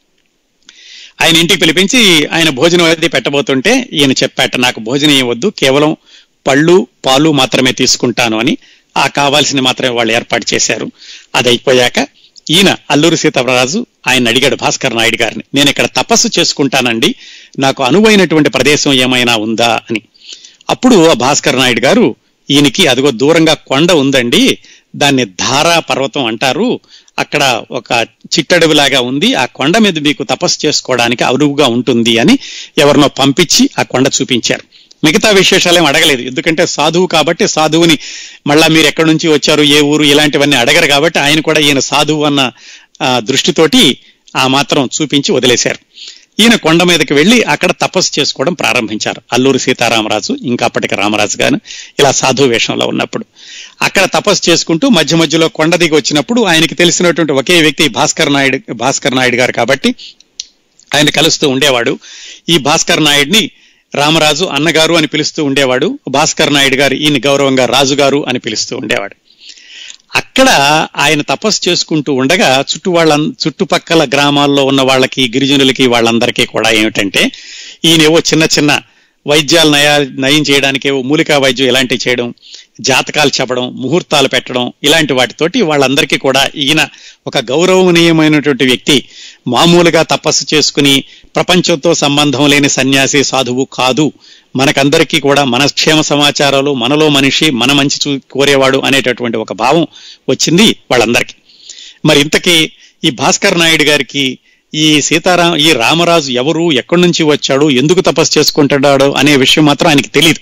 ఆయన ఇంటికి పిలిపించి ఆయన భోజనం అది పెట్టబోతుంటే ఈయన చెప్పాట, నాకు భోజనం ఏమొద్దు, కేవలం పళ్ళు పాలు మాత్రమే తీసుకుంటాను అని. ఆ కావాల్సిన మాత్రమే వాళ్ళు ఏర్పాటు చేశారు. అది అయిపోయాక ఈయన అల్లూరి సీతారామరాజు ఆయన అడిగాడు భాస్కర్ నాయుడు గారిని, నేను ఇక్కడ తపస్సు చేసుకుంటానండి, నాకు అనువైనటువంటి ప్రదేశం ఏమైనా ఉందా అని. అప్పుడు ఆ భాస్కర్ నాయుడు గారు ఈయనకి, అదిగో దూరంగా కొండ ఉందండి, దాన్ని ధారా పర్వతం అంటారు, అక్కడ ఒక చిట్టడవిలాగా ఉంది, ఆ కొండ మీద మీకు తపస్సు చేసుకోవడానికి అనువుగా ఉంటుంది అని ఎవరినో పంపించి ఆ కొండ చూపించారు. మిగతా విశేషాలేం అడగలేదు, ఎందుకంటే సాధువు కాబట్టి సాధువుని మళ్ళా మీరు ఎక్కడి నుంచి వచ్చారు, ఏ ఊరు, ఇలాంటివన్నీ అడగరు కాబట్టి ఆయన కూడా ఈయన సాధువు అన్న దృష్టితోటి ఆ మాత్రం చూపించి వదిలేశారు. ఈయన కొండ మీదకి వెళ్లి అక్కడ తపస్సు చేసుకోవడం ప్రారంభించారు. అల్లూరి సీతారామరాజు, ఇంకా అప్పటికి రామరాజు గారు ఇలా సాధువు వేషంలో ఉన్నప్పుడు అక్కడ తపస్సు చేసుకుంటూ మధ్య మధ్యలో కొండ దిగి వచ్చినప్పుడు ఆయనకి తెలిసినటువంటి ఒకే వ్యక్తి భాస్కర్ నాయుడు గారు కాబట్టి ఆయన కలుస్తూ ఉండేవాడు. ఈ భాస్కర్ నాయుడిని రామరాజు అన్నగారు అని పిలుస్తూ ఉండేవాడు. భాస్కర్ నాయుడు గారు ఈయన గౌరవంగా రాజుగారు అని పిలుస్తూ ఉండేవాడు. అక్కడ ఆయన తపస్సు చేసుకుంటూ ఉండగా చుట్టుపక్కల గ్రామాల్లో ఉన్న వాళ్ళకి, గిరిజనులకి, వాళ్ళందరికీ కూడా ఏమిటంటే ఈయనేవో చిన్న చిన్న వైద్యాలు నయం చేయడానికి మూలికా వైద్యం ఇలాంటివి చేయడం, జాతకాలు చెప్పడం, ముహూర్తాలు పెట్టడం, ఇలాంటి వాటితోటి వాళ్ళందరికీ కూడా ఈయన ఒక గౌరవనీయమైనటువంటి వ్యక్తి, మామూలుగా తపస్సు చేసుకుని ప్రపంచంతో సంబంధం లేని సన్యాసి సాధువు కాదు, మనకందరికీ కూడా మన క్షేమ సమాచారాలు, మనలో మనిషి, మన మంచి కోరేవాడు అనేటటువంటి ఒక భావం వచ్చింది వాళ్ళందరికీ. మరి ఇంతకీ ఈ భాస్కర్ నాయుడు గారికి ఈ రామరాజు ఎవరు, ఎక్కడి నుంచి వచ్చాడు, ఎందుకు తపస్సు చేసుకుంటున్నాడు అనే విషయం మాత్రం ఆయనకి తెలియదు.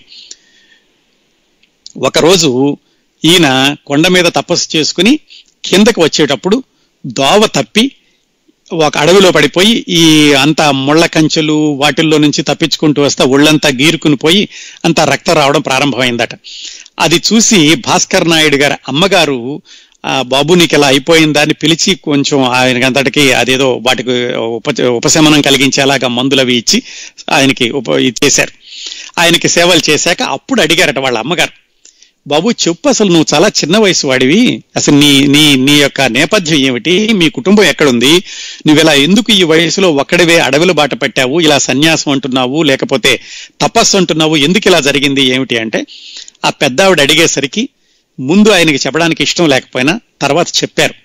ఒకరోజు ఈయన కొండ మీద తపస్సు చేసుకుని కిందకి వచ్చేటప్పుడు దోవ తప్పి ఒక అడవిలో పడిపోయి ఈ అంతా ముళ్ళ కంచెలు వాటిల్లో నుంచి తప్పించుకుంటూ వస్తా ఒళ్ళంతా గీరుకుని పోయి అంతా రక్తం రావడం ప్రారంభమైందట. అది చూసి భాస్కర్ నాయుడు గారి అమ్మగారు, బాబు నీకు ఇలా అయిపోయిందని పిలిచి కొంచెం ఆయనకంతటికి అదేదో వాటికి ఉపశమనం కలిగించేలాగా మందులవి ఇచ్చి ఆయనకి చేశారు. ఆయనకి సేవలు చేశాక అప్పుడు అడిగారట వాళ్ళ అమ్మగారు, బాబు చెప్పు, అసలు నువ్వు చాలా చిన్న వయసు వాడివి, అసలు నీ యొక్క నేపథ్యం ఏమిటి, మీ కుటుంబం ఎక్కడుంది, నువ్వు ఇలా ఎందుకు ఈ వయసులో ఒక్కడివే అడవిలో బాట పెట్టావు, ఇలా సన్యాసం అంటున్నావు, లేకపోతే తపస్సు అంటున్నావు, ఎందుకు ఇలా జరిగింది ఏమిటి అంటే ఆ పెద్ద ఆవిడ అడిగేసరికి ముందు ఆయనకి చెప్పడానికి ఇష్టం లేకపోయినా తర్వాత చెప్పారు.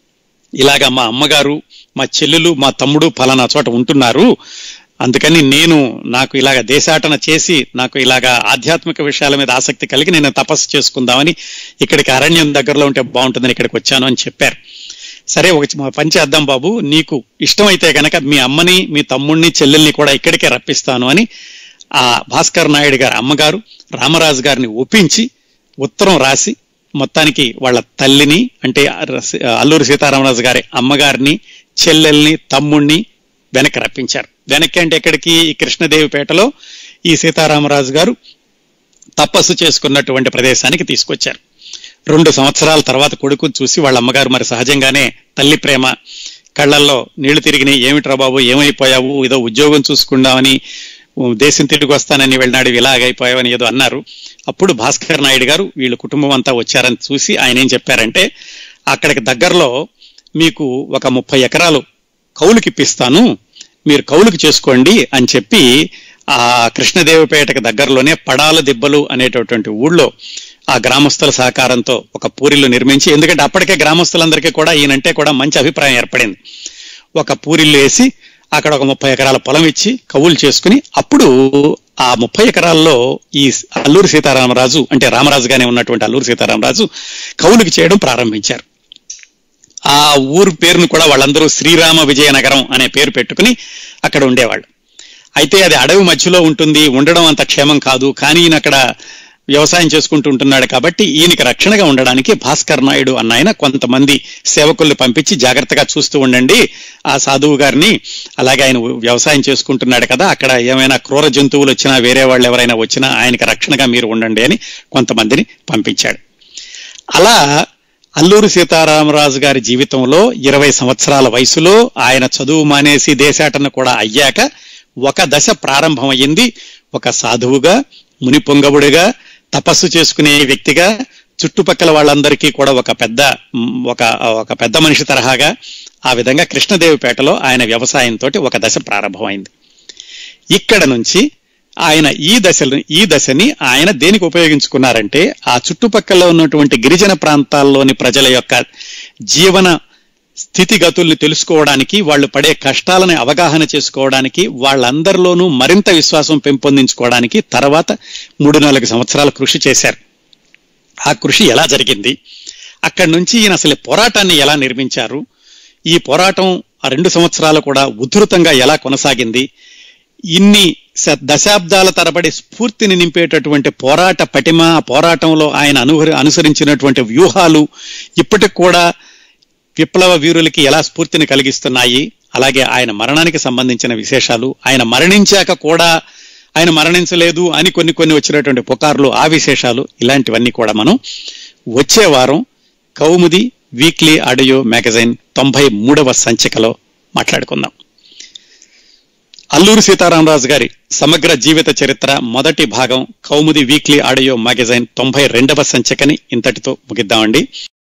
ఇలాగా మా అమ్మగారు, మా చెల్లెలు, మా తమ్ముడు ఫలానా చోట ఉంటున్నారు, అందుకని నాకు ఇలాగ దేశాటన చేసి నాకు ఇలాగా ఆధ్యాత్మిక విషయాల మీద ఆసక్తి కలిగి నేను తపస్సు చేసుకుందామని ఇక్కడికి అరణ్యం దగ్గరలో ఉంటే బాగుంటుందని ఇక్కడికి వచ్చాను అని చెప్పారు. సరే, ఒక పని చేద్దాం బాబు, నీకు ఇష్టమైతే కనుక మీ అమ్మని, మీ తమ్ముడిని, చెల్లెల్ని కూడా ఇక్కడికే రప్పిస్తాను అని ఆ భాస్కర్ నాయుడు గారి అమ్మగారు రామరాజు గారిని ఒప్పించి ఉత్తరం రాసి మొత్తానికి వాళ్ళ తల్లిని, అంటే అల్లూరి సీతారామరాజు గారి అమ్మగారిని, చెల్లెల్ని, తమ్ముడిని వెనక్కి రప్పించారు. వెనక్కి అంటే ఎక్కడికి, ఈ కృష్ణదేవిపేటలో ఈ సీతారామరాజు గారు తపస్సు చేసుకున్నటువంటి ప్రదేశానికి తీసుకొచ్చారు. 2 సంవత్సరాల తర్వాత కొడుకుని చూసి వాళ్ళ అమ్మగారు మరి సహజంగానే తల్లి ప్రేమ కళ్ళల్లో నీళ్లు తిరిగినాయి. ఏమిట్రా బాబు, ఏమైపోయావు, ఏదో ఉద్యోగం చూసుకుందామని, దేశం తిరిగి వస్తానని వెళ్ళినాడు, ఇలాగైపోయావని ఏదో అన్నారు. అప్పుడు భాస్కర్ నాయుడు గారు వీళ్ళ కుటుంబం అంతా వచ్చారని చూసి ఆయన ఏం చెప్పారంటే, అక్కడికి దగ్గరలో మీకు ఒక 30 ఎకరాలు కౌలుకి ఇప్పిస్తాను, మీరు కౌలుకి చేసుకోండి అని చెప్పి ఆ కృష్ణదేవిపేటకు దగ్గరలోనే పడాల దిబ్బలు అనేటటువంటి ఊళ్ళో ఆ గ్రామస్తుల సహకారంతో ఒక పూరిల్లు నిర్మించి, ఎందుకంటే అప్పటికే గ్రామస్తులందరికీ కూడా ఈయనంటే కూడా మంచి అభిప్రాయం ఏర్పడింది, ఒక పూరిల్లు వేసి అక్కడ ఒక 30 ఎకరాల పొలం ఇచ్చి కౌలు చేసుకుని అప్పుడు ఆ 30 ఎకరాల్లో ఈ అల్లూరి సీతారామరాజు, అంటే రామరాజుగానే ఉన్నటువంటి అల్లూరి సీతారామరాజు కౌలుకి చేయడం ప్రారంభించారు. ఆ ఊరు పేరును కూడా వాళ్ళందరూ శ్రీరామ విజయనగరం అనే పేరు పెట్టుకుని అక్కడ ఉండేవాళ్ళు. అయితే అది అడవి మధ్యలో ఉంటుంది, ఉండడం అంత క్షేమం కాదు, కానీ ఈయన అక్కడ వ్యవసాయం చేసుకుంటూ ఉంటున్నాడు కాబట్టి ఈయనకి రక్షణగా ఉండడానికి భాస్కర్ నాయుడు అన్న ఆయన కొంతమంది సేవకుల్ని పంపించి జాగ్రత్తగా చూస్తూ ఉండండి ఆ సాధువు గారిని, అలాగే ఆయన వ్యవసాయం చేసుకుంటున్నాడు కదా, అక్కడ ఏమైనా క్రూర జంతువులు వచ్చినా, వేరే వాళ్ళు ఎవరైనా వచ్చినా ఆయనకి రక్షణగా మీరు ఉండండి అని కొంతమందిని పంపించాడు. అలా అల్లూరి సీతారామరాజు గారి జీవితంలో 20 సంవత్సరాల వయసులో ఆయన చదువు మానేసి దేశాటన కూడా అయ్యాక ఒక దశ ప్రారంభమయ్యింది. ఒక సాధువుగా, ముని పొంగవుడిగా, తపస్సు చేసుకునే వ్యక్తిగా, చుట్టుపక్కల వాళ్ళందరికీ కూడా ఒక పెద్ద మనిషి తరహాగా ఆ విధంగా కృష్ణదేవిపేటలో ఆయన వ్యవసాయంతో ఒక దశ ప్రారంభమైంది. ఇక్కడ నుంచి ఆయన ఈ దశని ఆయన దేనికి ఉపయోగించుకున్నారంటే, ఆ చుట్టుపక్కల ఉన్నటువంటి గిరిజన ప్రాంతాల్లోని ప్రజల యొక్క జీవన స్థితిగతుల్ని తెలుసుకోవడానికి, వాళ్ళు పడే కష్టాలని అవగాహన చేసుకోవడానికి, వాళ్ళందరిలోనూ మరింత విశ్వాసం పెంపొందించుకోవడానికి తర్వాత 3-4 సంవత్సరాలు కృషి చేశారు. ఆ కృషి ఎలా జరిగింది, అక్కడి నుంచి ఈయన అసలు పోరాటాన్ని ఎలా నిర్మించారు, ఈ పోరాటం ఆ 2 సంవత్సరాలు కూడా ఉధృతంగా ఎలా కొనసాగింది, ఇన్ని దశాబ్దాల తరబడి స్ఫూర్తిని నింపేటటువంటి పోరాట పటిమ, పోరాటంలో ఆయన అనుసరించినటువంటి వ్యూహాలు ఇప్పటికి కూడా విప్లవ వీరులకి ఎలా స్ఫూర్తిని కలిగిస్తున్నాయి, అలాగే ఆయన మరణానికి సంబంధించిన విశేషాలు, ఆయన మరణించాక కూడా ఆయన మరణించలేదు అని కొన్ని వచ్చినటువంటి పుకార్లు, ఆ విశేషాలు, ఇలాంటివన్నీ కూడా మనం వచ్చే వారం కౌముది వీక్లీ ఆడియో మ్యాగజైన్ 93వ సంచికలో మాట్లాడుకుందాం. అల్లూరి సీతారామరాజు గారి సమగ్ర జీవిత చరిత్ర మొదటి భాగం కౌముది వీక్లీ ఆడియో మ్యాగజైన్ 92వ సంచికని ఇంతటితో ముగిద్దామండి.